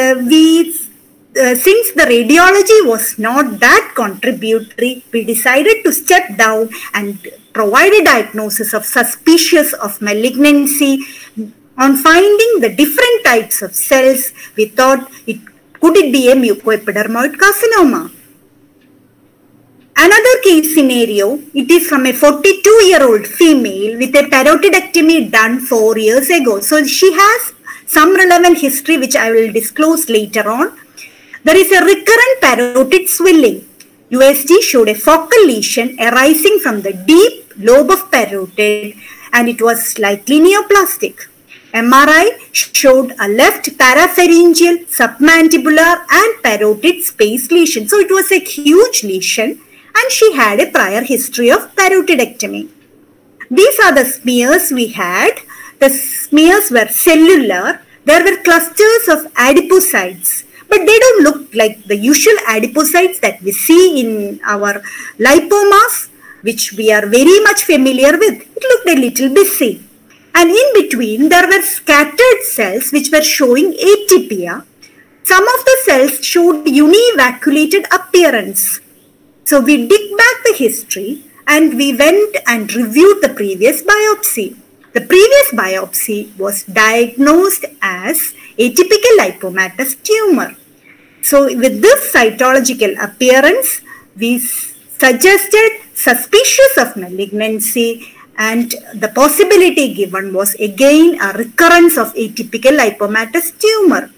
since the radiology was not that contributory, we decided to step down and provide a diagnosis of suspicious of malignancy. On finding the different types of cells, we thought could it be a mucoepidermoid carcinoma? Another case scenario, it is from a 42-year-old female with a parotidectomy done 4 years ago. So she has some relevant history which I will disclose later on. There is a recurrent parotid swelling. USG showed a focal lesion arising from the deep lobe of parotid, and it was likely neoplastic. MRI showed a left parapharyngeal, submandibular and parotid space lesion. So it was a huge lesion, and she had a prior history of parotidectomy. These are the smears we had. The smears were cellular. There were clusters of adipocytes, but they don't look like the usual adipocytes that we see in our lipomas, which we are very much familiar with. It looked a little busy. And in between, there were scattered cells which were showing atypia. Some of the cells showed univacuolated appearance. So we dig back the history and we went and reviewed the previous biopsy. The previous biopsy was diagnosed as atypical lipomatous tumor. So with this cytological appearance, we suggested suspicious of malignancy, And the possibility given was again a recurrence of atypical lipomatous tumor.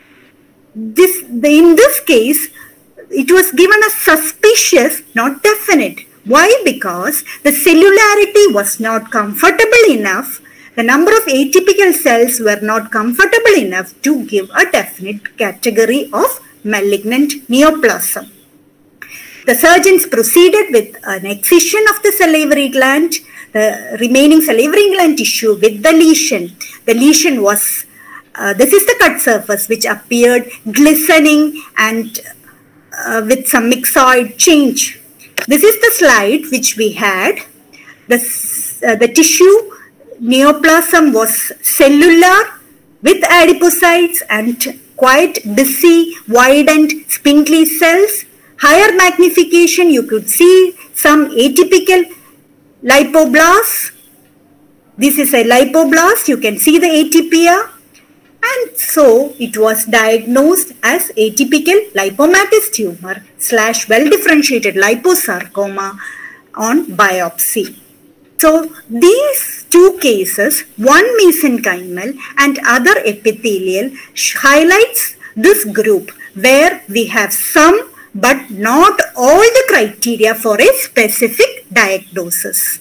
In this case, it was given as suspicious, not definite. Why? Because the cellularity was not comfortable enough. The number of atypical cells were not comfortable enough to give a definite category of malignant neoplasm. The surgeons proceeded with an excision of the salivary gland, the remaining salivary gland tissue with the lesion. The lesion was, this is the cut surface which appeared glistening and with some myxoid change. This is the slide which we had. The tissue neoplasm was cellular with adipocytes and quite busy, widened, spindly cells. Higher magnification, you could see some atypical lipoblasts. This is a lipoblast. You can see the atypia. And so it was diagnosed as atypical lipomatous tumor / well-differentiated liposarcoma on biopsy. So these two cases, one mesenchymal and other epithelial, highlights this group where we have some but not all the criteria for a specific diagnosis.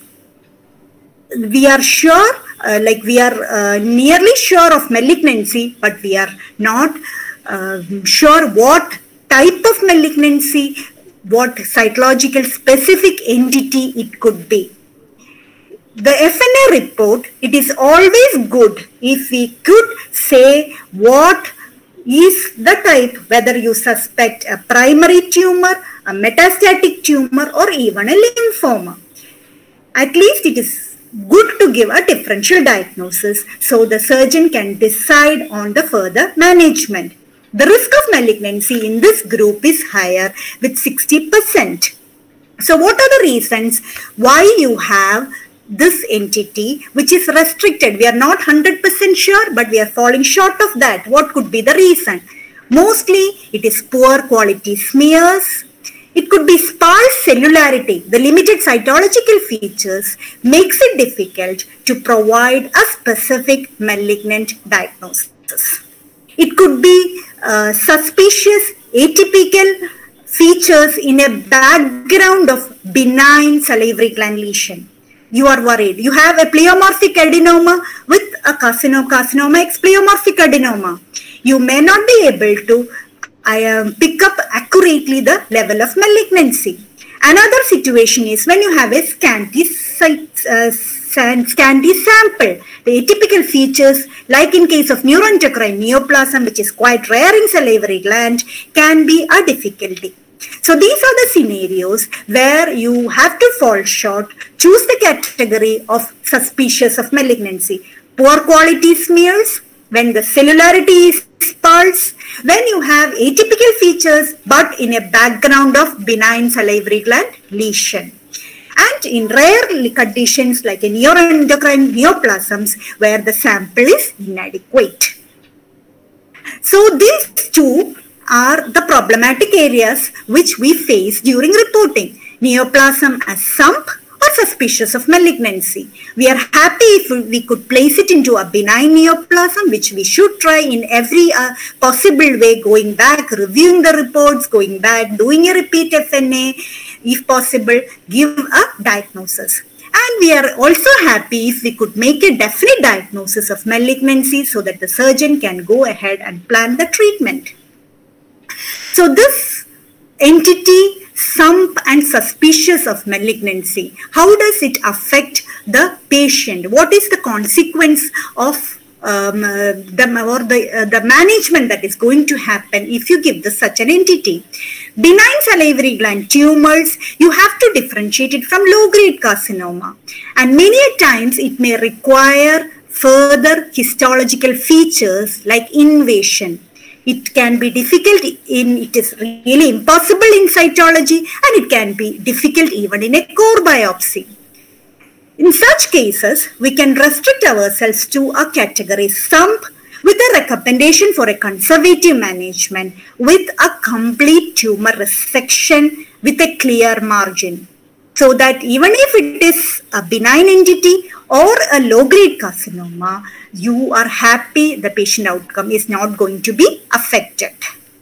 We are sure, we are nearly sure of malignancy, but we are not sure what type of malignancy, what cytological specific entity it could be. The FNA report, it is always good if we could say what is the type, whether you suspect a primary tumor, a metastatic tumor, or even a lymphoma. At least it is good to give a differential diagnosis so the surgeon can decide on the further management. The risk of malignancy in this group is higher with 60%. So what are the reasons why you have this entity which is restricted? We are not 100% sure, but we are falling short of that. What could be the reason? Mostly it is poor quality smears. It could be sparse cellularity. The limited cytological features makes it difficult to provide a specific malignant diagnosis. It could be suspicious atypical features in a background of benign salivary gland lesion. You are worried. You have a pleomorphic adenoma with a carcinoma ex pleomorphic adenoma. You may not be able to pick up accurately the level of malignancy. Another situation is when you have a scanty sample. The atypical features, like in case of neuroendocrine neoplasm, which is quite rare in salivary gland, can be a difficulty. So these are the scenarios where you have to fall short. Choose the category of suspicious of malignancy. Poor quality smears, when the cellularity is sparse, when you have atypical features but in a background of benign salivary gland lesion. And in rare conditions like in neuroendocrine neoplasms where the sample is inadequate. So these two are the problematic areas which we face during reporting. Neoplasm as sump or suspicious of malignancy. We are happy if we could place it into a benign neoplasm, which we should try in every possible way, going back, reviewing the reports, going back, doing a repeat FNA, if possible, give a diagnosis. And we are also happy if we could make a definite diagnosis of malignancy so that the surgeon can go ahead and plan the treatment. So this entity, sump and suspicious of malignancy, how does it affect the patient? What is the consequence of the management that is going to happen if you give such an entity? Benign salivary gland tumors, you have to differentiate it from low-grade carcinoma. And many a times it may require further histological features like invasion. It can be difficult it is really impossible in cytology, and it can be difficult even in a core biopsy. In such cases, we can restrict ourselves to a category sump with a recommendation for a conservative management with a complete tumor resection with a clear margin. So that even if it is a benign entity or a low-grade carcinoma, you are happy the patient outcome is not going to be affected.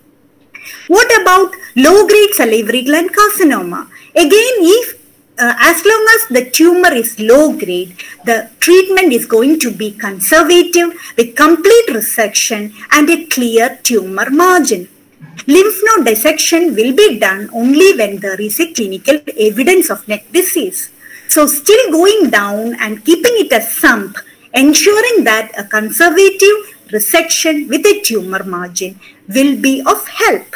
What about low-grade salivary gland carcinoma? Again, if as long as the tumor is low-grade, the treatment is going to be conservative with complete resection and a clear tumor margin. Lymph node dissection will be done only when there is a clinical evidence of neck disease. So still going down and keeping it a sump, ensuring that a conservative resection with a tumor margin will be of help.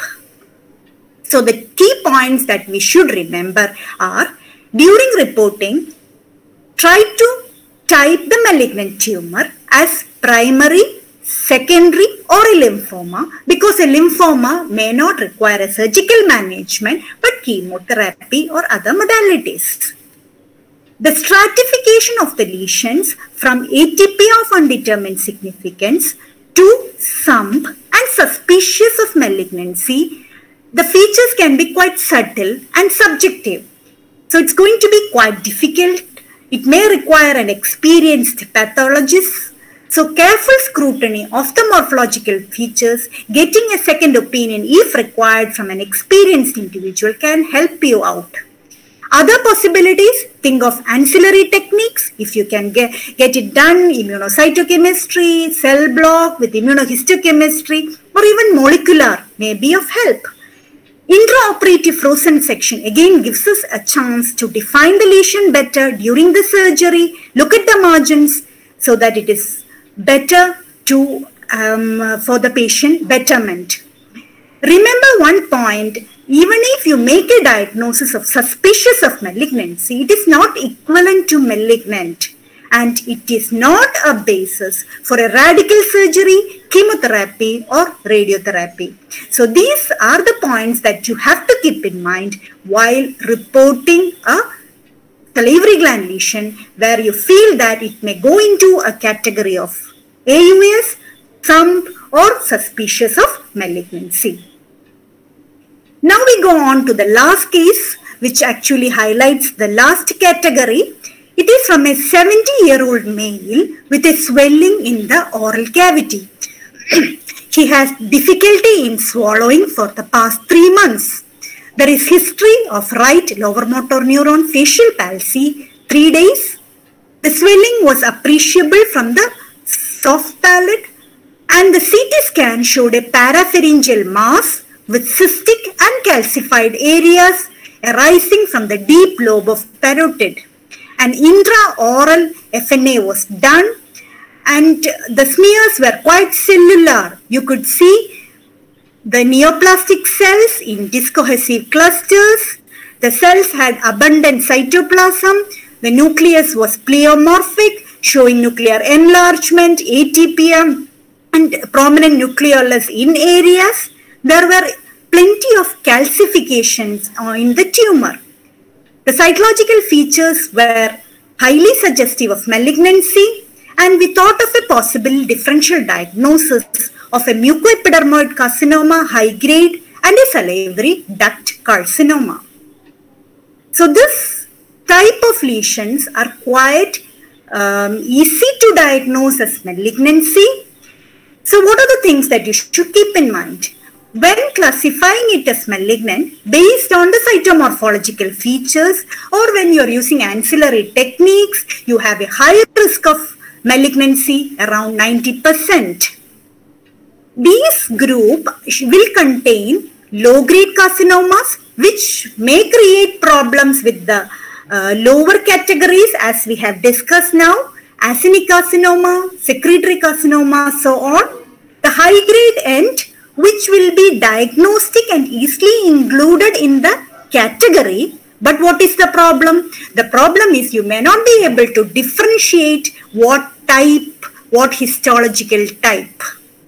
So the key points that we should remember are, during reporting, try to type the malignant tumor as primary, secondary or a lymphoma, because a lymphoma may not require a surgical management but chemotherapy or other modalities. The stratification of the lesions from ATP of undetermined significance to sump and suspicious of malignancy, the features can be quite subtle and subjective. So it's going to be quite difficult. It may require an experienced pathologist. So careful scrutiny of the morphological features, getting a second opinion if required from an experienced individual can help you out. Other possibilities, think of ancillary techniques. If you can get it done, immunocytochemistry, cell block with immunohistochemistry, or even molecular may be of help. Intraoperative frozen section again gives us a chance to define the lesion better during the surgery, look at the margins so that it is better to for the patient betterment. Remember one point, even if you make a diagnosis of suspicious of malignancy, it is not equivalent to malignant, and it is not a basis for a radical surgery, chemotherapy or radiotherapy. So these are the points that you have to keep in mind while reporting a salivary gland lesion where you feel that it may go into a category of AUS, sump or suspicious of malignancy. Now we go on to the last case, which actually highlights the last category. It is from a 70-year-old male with a swelling in the oral cavity. He has difficulty in swallowing for the past 3 months. There is history of right lower motor neuron facial palsy, 3 days. The swelling was appreciable from the soft palate, and the CT scan showed a parapharyngeal mass with cystic and calcified areas arising from the deep lobe of parotid. An intraoral FNA was done and the smears were quite cellular. You could see the neoplastic cells in discohesive clusters. The cells had abundant cytoplasm. The nucleus was pleomorphic, showing nuclear enlargement, ATPM, and prominent nucleolus in areas. There were plenty of calcifications in the tumor. The cytological features were highly suggestive of malignancy, and we thought of a possible differential diagnosis of a mucoepidermoid carcinoma high grade and a salivary duct carcinoma. So this type of lesions are quite easy to diagnose as malignancy. So what are the things that you should keep in mind? When classifying it as malignant based on the cytomorphological features, or when you are using ancillary techniques, you have a higher risk of malignancy, around 90%. These group will contain low-grade carcinomas, which may create problems with the lower categories as we have discussed now, acinic carcinoma, secretory carcinoma, so on. The high-grade end, which will be diagnostic and easily included in the category. But what is the problem? The problem is you may not be able to differentiate what type, what histological type.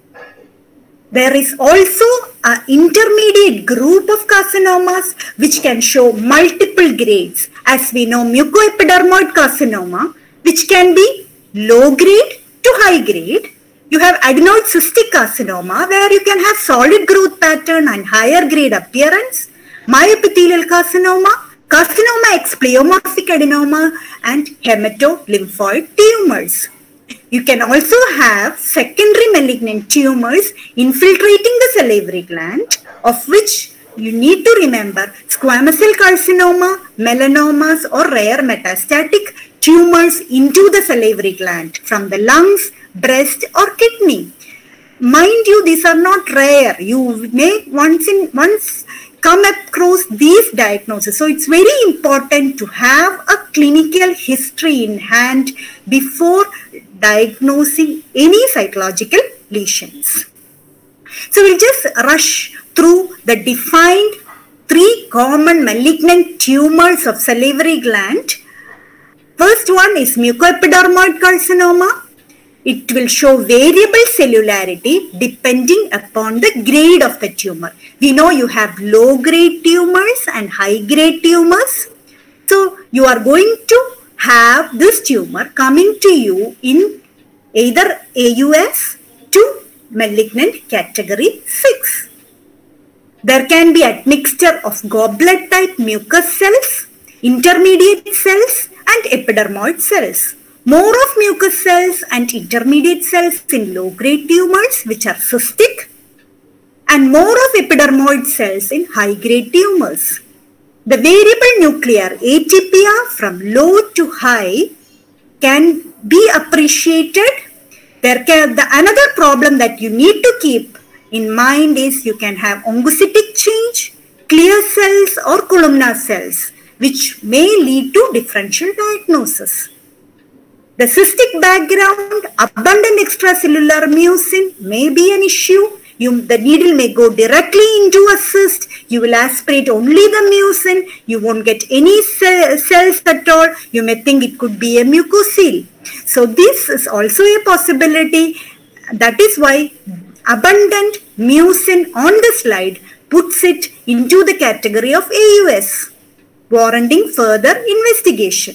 There is also an intermediate group of carcinomas which can show multiple grades. As we know, mucoepidermoid carcinoma, which can be low grade to high grade. You have adenoid cystic carcinoma, where you can have solid growth pattern and higher grade appearance. Myoepithelial carcinoma, carcinoma ex pleomorphic adenoma, and hematolymphoid tumors. You can also have secondary malignant tumors infiltrating the salivary gland, of which you need to remember squamous cell carcinoma, melanomas, or rare metastatic tumors into the salivary gland from the lungs, breast, or kidney. Mind you, these are not rare. You may once come across these diagnoses. So it's very important to have a clinical history in hand before diagnosing any cytological lesions. So we'll just rush through the defined 3 common malignant tumors of salivary gland. First one is mucoepidermoid carcinoma. It will show variable cellularity depending upon the grade of the tumor. We know you have low grade tumors and high grade tumors. So you are going to have this tumor coming to you in either AUS to malignant category 6. There can be admixture of goblet type mucus cells, intermediate cells, and epidermoid cells. More of mucus cells and intermediate cells in low grade tumors which are cystic, and more of epidermoid cells in high grade tumors. The variable nuclear atypia from low to high can be appreciated. Another problem that you need to keep in mind is you can have oncocytic change, clear cells, or columnar cells, which may lead to differential diagnosis. The cystic background, abundant extracellular mucin may be an issue. The needle may go directly into a cyst. You will aspirate only the mucin. You won't get any cells at all. You may think it could be a mucocele. So this is also a possibility. That is why abundant mucin on the slide puts it into the category of AUS, warranting further investigation.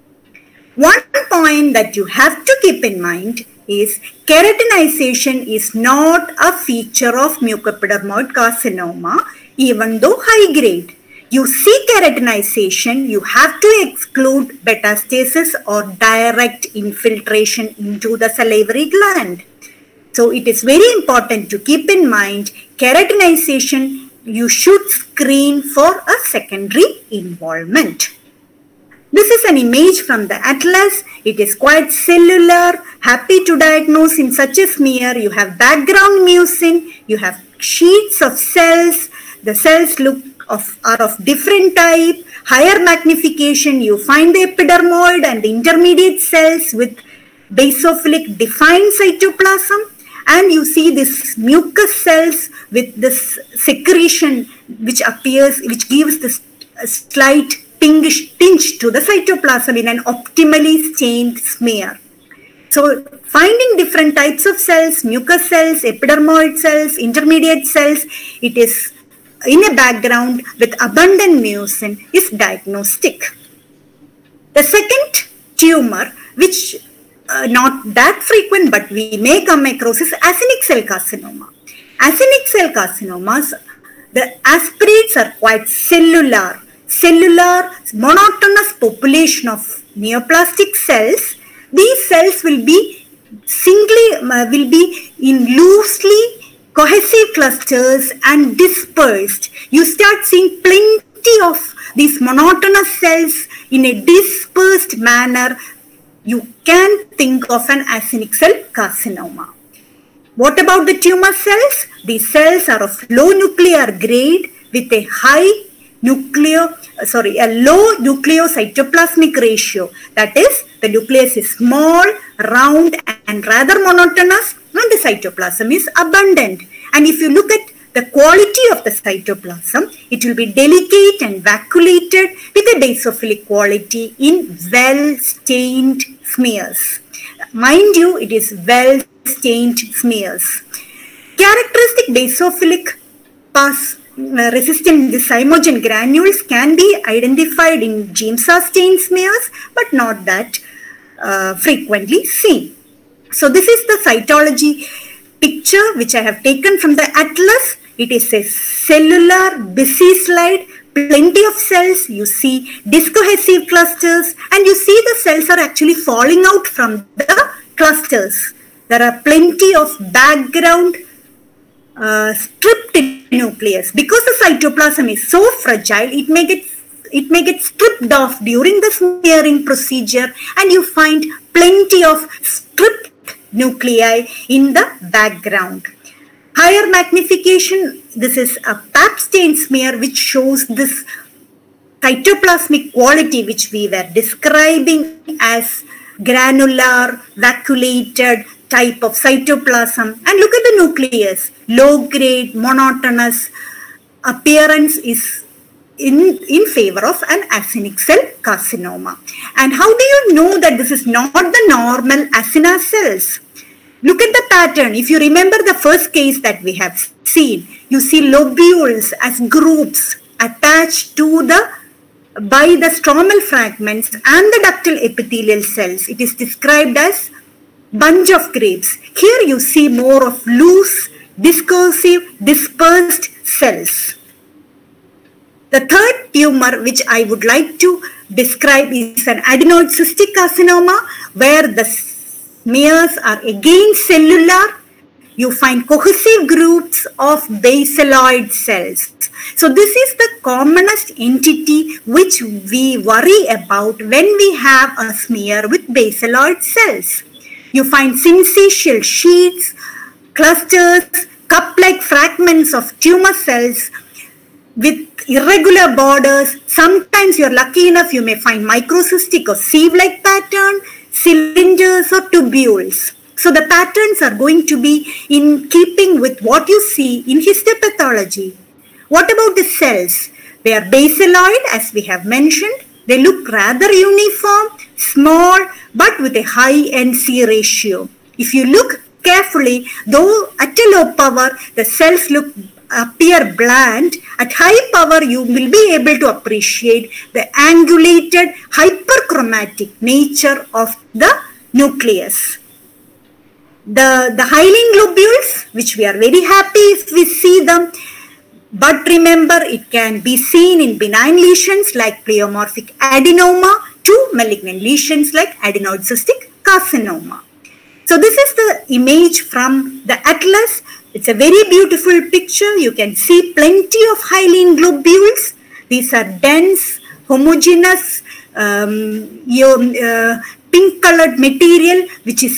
One point that you have to keep in mind is keratinization is not a feature of mucoepidermoid carcinoma, even though high grade. You see keratinization, you have to exclude metastasis or direct infiltration into the salivary gland. So it is very important to keep in mind keratinization, you should screen for a secondary involvement. This is an image from the atlas. It is quite cellular, happy to diagnose in such a smear. You have background mucin, you have sheets of cells. The cells are of different type, higher magnification. You find the epidermoid and the intermediate cells with basophilic defined cytoplasm. And you see this mucus cells with this secretion which gives this slight tinge to the cytoplasm in an optimally stained smear. So finding different types of cells, mucus cells, epidermoid cells, intermediate cells, it is in a background with abundant mucin is diagnostic. The second tumor, which not that frequent but we may come across, is acinic cell carcinoma. Acinic cell carcinomas, the aspirates are quite cellular monotonous population of neoplastic cells. These cells will be in loosely cohesive clusters and dispersed. You start seeing plenty of these monotonous cells in a dispersed manner. You can think of an acinic cell carcinoma. What about the tumor cells? These cells are of low nuclear grade with a low nucleocytoplasmic ratio. That is, the nucleus is small, round, and rather monotonous, and the cytoplasm is abundant. And if you look at the quality of the cytoplasm, it will be delicate and vacuolated with a basophilic quality in well-stained smears. Mind you, it is well-stained smears. Characteristic basophilic resistant zymogen granules can be identified in Giemsa stain smears, but not that frequently seen. So this is the cytology picture which I have taken from the atlas. It is a cellular busy slide plenty of cells, you see discohesive clusters, and you see the cells are actually falling out from the clusters. There are plenty of background stripped nucleus. Because the cytoplasm is so fragile, it may get stripped off during the smearing procedure, and you find plenty of stripped nuclei in the background. Higher magnification, this is a Pap stain smear which shows this cytoplasmic quality which we were describing as granular, vacuolated type of cytoplasm. And look at the nucleus, low grade, monotonous appearance is in favor of an acinic cell carcinoma. And how do you know that this is not the normal acina cells? Look at the pattern. If you remember the first case that we have seen, you see lobules as groups attached to by the stromal fragments and the ductal epithelial cells. It is described as bunch of grapes. Here you see more of loose, discursive, dispersed cells. The third tumor which I would like to describe is an adenoid cystic carcinoma, where the smears are again cellular. You find cohesive groups of basaloid cells. So this is the commonest entity which we worry about when we have a smear with basaloid cells. You find syncytial sheets, clusters, cup-like fragments of tumor cells with irregular borders. Sometimes you're lucky enough, you may find microcystic or sieve-like pattern, cylinders or tubules. So the patterns are going to be in keeping with what you see in histopathology. What about the cells? They are basaloid, as we have mentioned. They look rather uniform, small, but with a high NC ratio. If you look carefully, though at a low power, the cells appear bland, at high power you will be able to appreciate the angulated hyperchromatic nature of the nucleus. The hyaline globules, which we are very happy if we see them, but remember it can be seen in benign lesions like pleomorphic adenoma to malignant lesions like adenoid cystic carcinoma. So this is the image from the atlas. It's a very beautiful picture. You can see plenty of hyaline globules. These are dense, homogeneous, pink colored material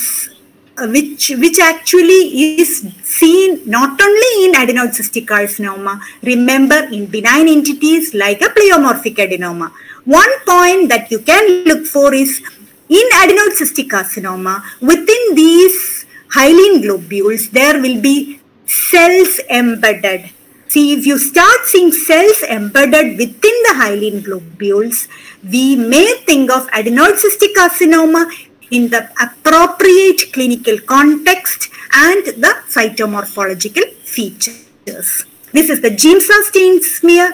which actually is seen not only in adenoid cystic carcinoma, remember in benign entities like a pleomorphic adenoma. One point that you can look for is in adenoid cystic carcinoma, within these hyaline globules, there will be cells embedded. See, if you start seeing cells embedded within the hyaline globules, we may think of adenoid cystic carcinoma in the appropriate clinical context and the cytomorphological features. This is the Giemsa stain smear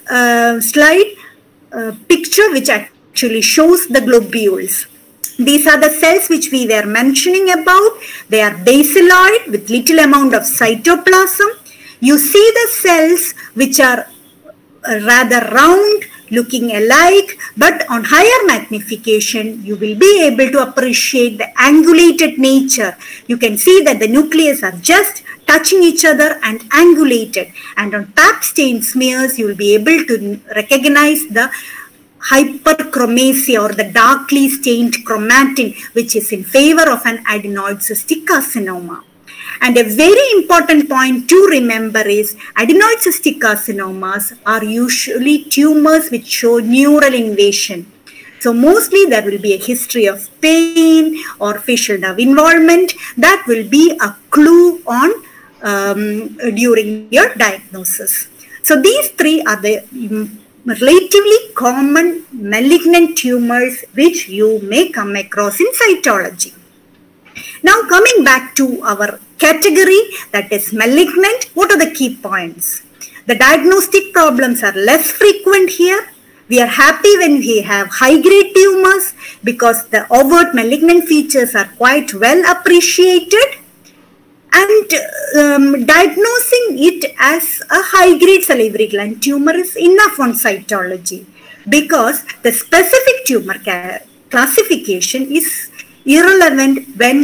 slide picture which actually shows the globules. These are the cells which we were mentioning about. They are basaloid with little amount of cytoplasm. You see the cells which are rather round, looking alike, but on higher magnification, you will be able to appreciate the angulated nature. You can see that the nucleus are just touching each other and angulated. And on Pap stain smears, you will be able to recognize the hyperchromasia or the darkly stained chromatin, which is in favor of an adenoid cystic carcinoma. And a very important point to remember is adenoid cystic carcinomas are usually tumors which show neural invasion. So mostly there will be a history of pain or facial nerve involvement that will be a clue on during your diagnosis. So these three are the relatively common malignant tumors which you may come across in cytology. Now coming back to our category, that is malignant, what are the key points? The diagnostic problems are less frequent here. We are happy when we have high-grade tumors because the overt malignant features are quite well appreciated. And diagnosing it as a high-grade salivary gland tumor is enough on cytology, because the specific tumor classification is irrelevant when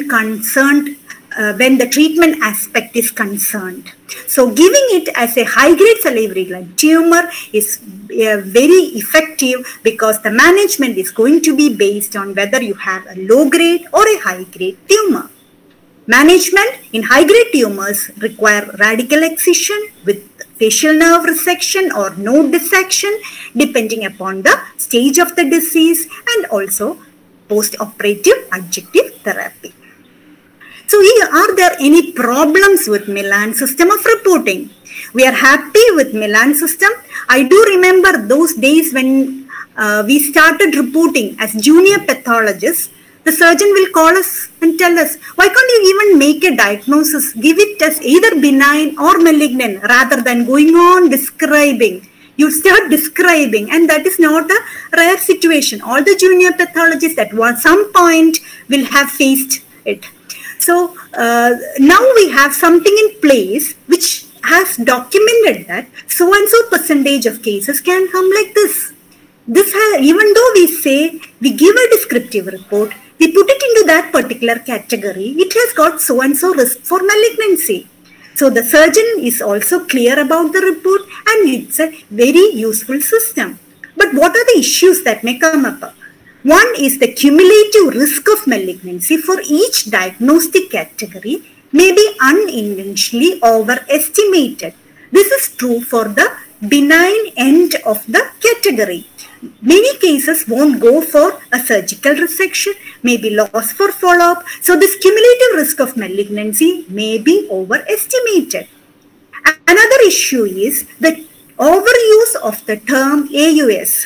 when the treatment aspect is concerned. So giving it as a high-grade salivary gland tumor is very effective, because the management is going to be based on whether you have a low-grade or a high-grade tumor. Management in high-grade tumors require radical excision with facial nerve resection or node dissection, depending upon the stage of the disease, and also post-operative adjunctive therapy. So are there any problems with Milan system of reporting? We are happy with Milan system. I do remember those days when we started reporting as junior pathologists. The surgeon will call us and tell us, why can't you even make a diagnosis? Give it as either benign or malignant, rather than going on describing. You start describing, and that is not a rare situation. All the junior pathologists at some point will have faced it. So now we have something in place which has documented that so and so percentage of cases can come like this. Even though we say we give a descriptive report, we put it into that particular category, it has got so and so risk for malignancy. So the surgeon is also clear about the report, and it's a very useful system. But what are the issues that may come up? One is the cumulative risk of malignancy for each diagnostic category may be unintentionally overestimated. This is true for the benign end of the category. Many cases won't go for a surgical resection, may be lost for follow-up. So this cumulative risk of malignancy may be overestimated. Another issue is the overuse of the term AUS.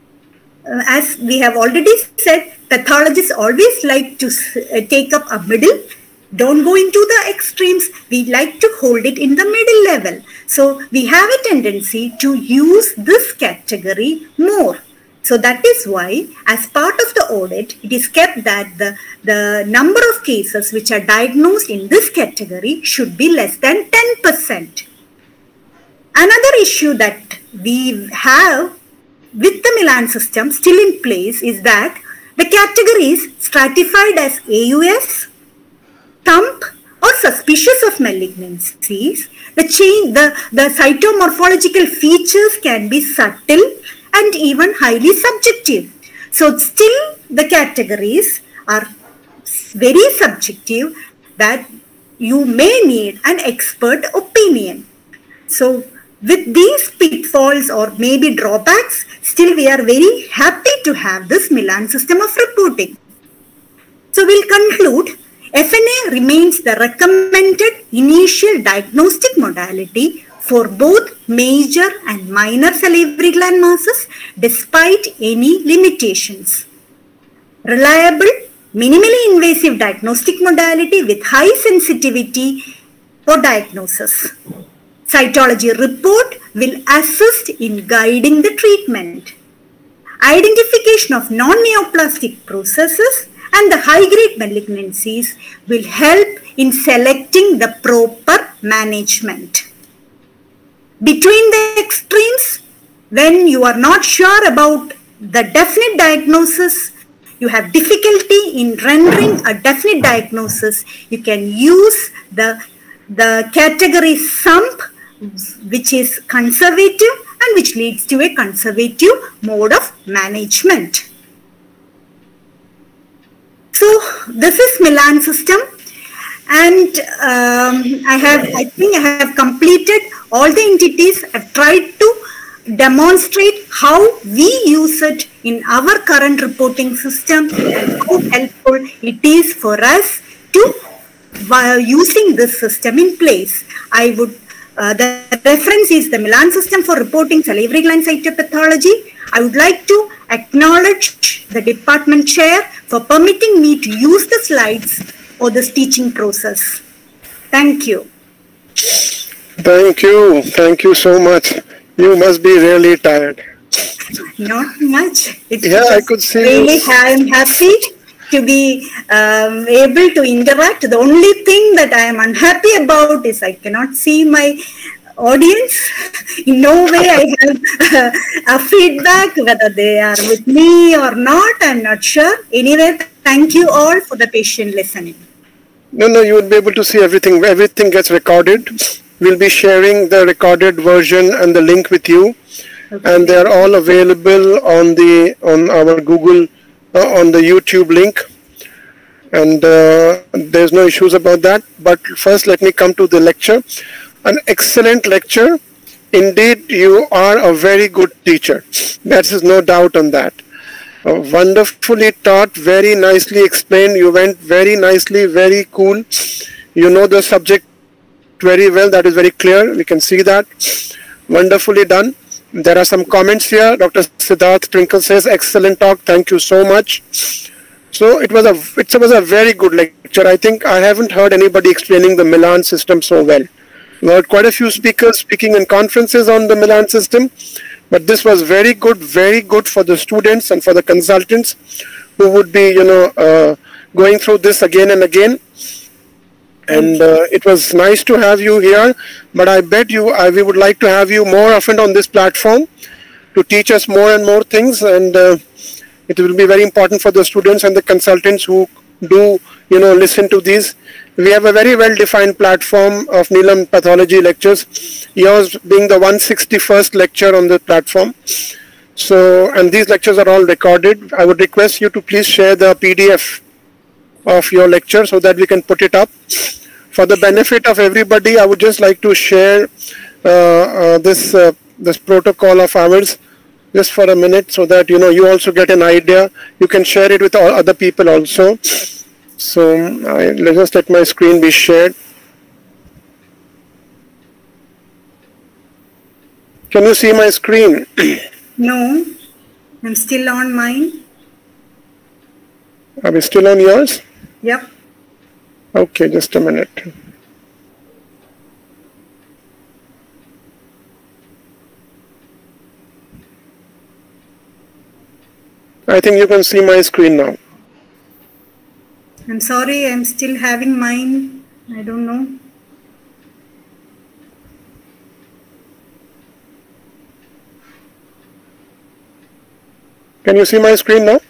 As we have already said, pathologists always like to take up a middle. Don't go into the extremes. We like to hold it in the middle level. So we have a tendency to use this category more. So that is why, as part of the audit, it is kept that the number of cases which are diagnosed in this category should be less than 10%. Another issue that we have with the Milan system still in place is that the categories stratified as AUS, TUMP, or suspicious of malignancies, the cytomorphological features can be subtle and even highly subjective. So still the categories are very subjective, that you may need an expert opinion. So with these pitfalls or maybe drawbacks, still we are very happy to have this Milan system of reporting. So we'll conclude. FNA remains the recommended initial diagnostic modality for both major and minor salivary gland masses despite any limitations. Reliable, minimally invasive diagnostic modality with high sensitivity for diagnosis. Cytology report will assist in guiding the treatment. Identification of non-neoplastic processes and the high-grade malignancies will help in selecting the proper management. Between the extremes, when you are not sure about the definite diagnosis, you have difficulty in rendering a definite diagnosis, you can use the category SUMP, which is conservative and which leads to a conservative mode of management. So this is Milan system, and I think I have completed all the entities. I've tried to demonstrate how we use it in our current reporting system and how helpful it is for us to using this system in place. The reference is the Milan system for reporting salivary gland cytopathology. I would like to acknowledge the department chair for permitting me to use the slides for this teaching process. Thank you. Thank you. Thank you so much. You must be really tired. Not much. Yeah, I could see. Really, I am happy to be able to interact. The only thing that I am unhappy about is I cannot see my audience. In no way I have a feedback whether they are with me or not. I'm not sure. Anyway, thank you all for the patient listening. No, you will be able to see everything. Everything gets recorded. We'll be sharing the recorded version and the link with you. Okay. And they are all available on our Google, on the YouTube link. And there's no issues about that. But first, let me come to the lecture. An excellent lecture. Indeed, you are a very good teacher. There is no doubt on that. Wonderfully taught, very nicely explained. You went very nicely, very cool. You know the subject very well. That is very clear. We can see that. Wonderfully done. There are some comments here. Dr. Siddharth Twinkle says, excellent talk. Thank you so much. So it was a very good lecture. I think I haven't heard anybody explaining the Milan system so well. We heard quite a few speakers speaking in conferences on the Milan system. But this was very good for the students and for the consultants who would be, going through this again and again. And it was nice to have you here. But I bet we would like to have you more often on this platform to teach us more and more things. And it will be very important for the students and the consultants who do, listen to these. We have a very well-defined platform of Neelam Pathology lectures, yours being the 161st lecture on the platform. So, and these lectures are all recorded. I would request you to please share the PDF of your lecture so that we can put it up. For the benefit of everybody, I would just like to share this protocol of ours just for a minute so that, you also get an idea. You can share it with all other people also. So let's just let my screen be shared. Can you see my screen? No, I'm still on mine. Are we still on yours? Yep. Okay, just a minute. I think you can see my screen now. I'm sorry, I'm still having mine. I don't know. Can you see my screen now?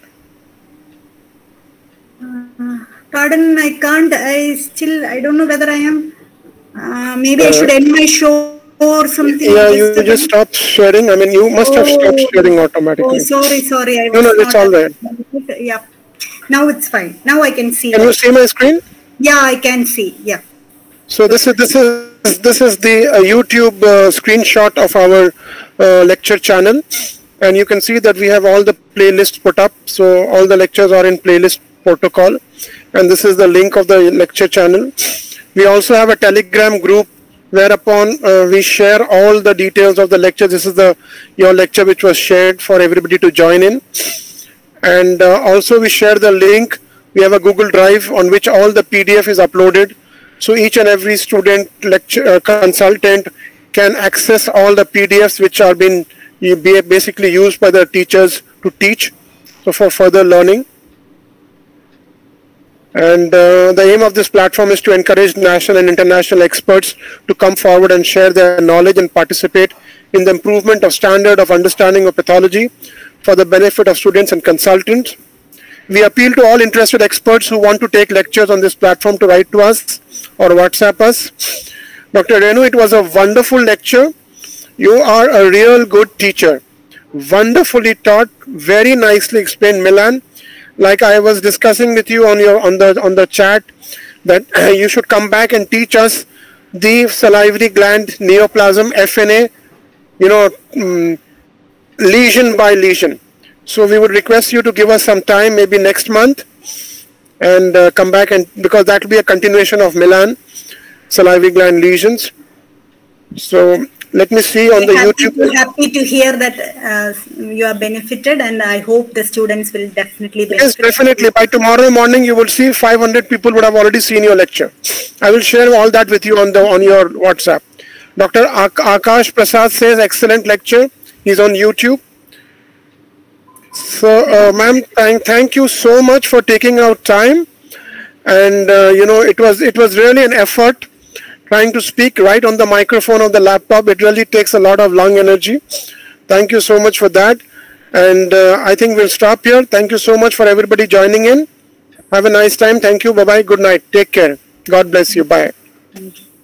Pardon, I can't. I don't know whether I am. Maybe I should end my show or something. Yeah, you just stopped sharing. I mean, you must have stopped sharing automatically. Oh, sorry. No, it's all right. Yeah. Now it's fine. Now I can see. Can you see my screen? Yeah, I can see. Yeah. So this is the YouTube screenshot of our lecture channel, and you can see that we have all the playlists put up. So all the lectures are in playlist protocol, and this is the link of the lecture channel. We also have a Telegram group whereupon we share all the details of the lecture. This is your lecture which was shared for everybody to join in. And also we share the link. We have a Google Drive on which all the PDF is uploaded. So each and every student, consultant can access all the PDFs which are being basically used by the teachers to teach, so for further learning. And the aim of this platform is to encourage national and international experts to come forward and share their knowledge and participate in the improvement of standard of understanding of pathology for the benefit of students and consultants. We appeal to all interested experts who want to take lectures on this platform to write to us or WhatsApp us. Dr. Renu, it was a wonderful lecture. You are a real good teacher. Wonderfully taught, very nicely explained Milan. Like I was discussing with you on the chat, that you should come back and teach us the salivary gland neoplasm FNA, lesion by lesion. So we would request you to give us some time, maybe next month, and come back, and because that will be a continuation of Milan salivary gland lesions. So let me see on the YouTube. Happy to hear that you are benefited, and I hope the students will definitely benefit. Yes, definitely. By tomorrow morning, you will see 500 people would have already seen your lecture. I will share all that with you on your WhatsApp. Dr. Akash Prasad says, excellent lecture. He's on YouTube. So So, ma'am, thank you so much for taking out time. And you know, it was really an effort trying to speak right on the microphone of the laptop. It really takes a lot of lung energy. Thank you so much for that. And I think we'll stop here. Thank you so much for everybody joining in. Have a nice time. Thank you. Bye-bye. Good night. Take care. God bless you. Bye. Thank you.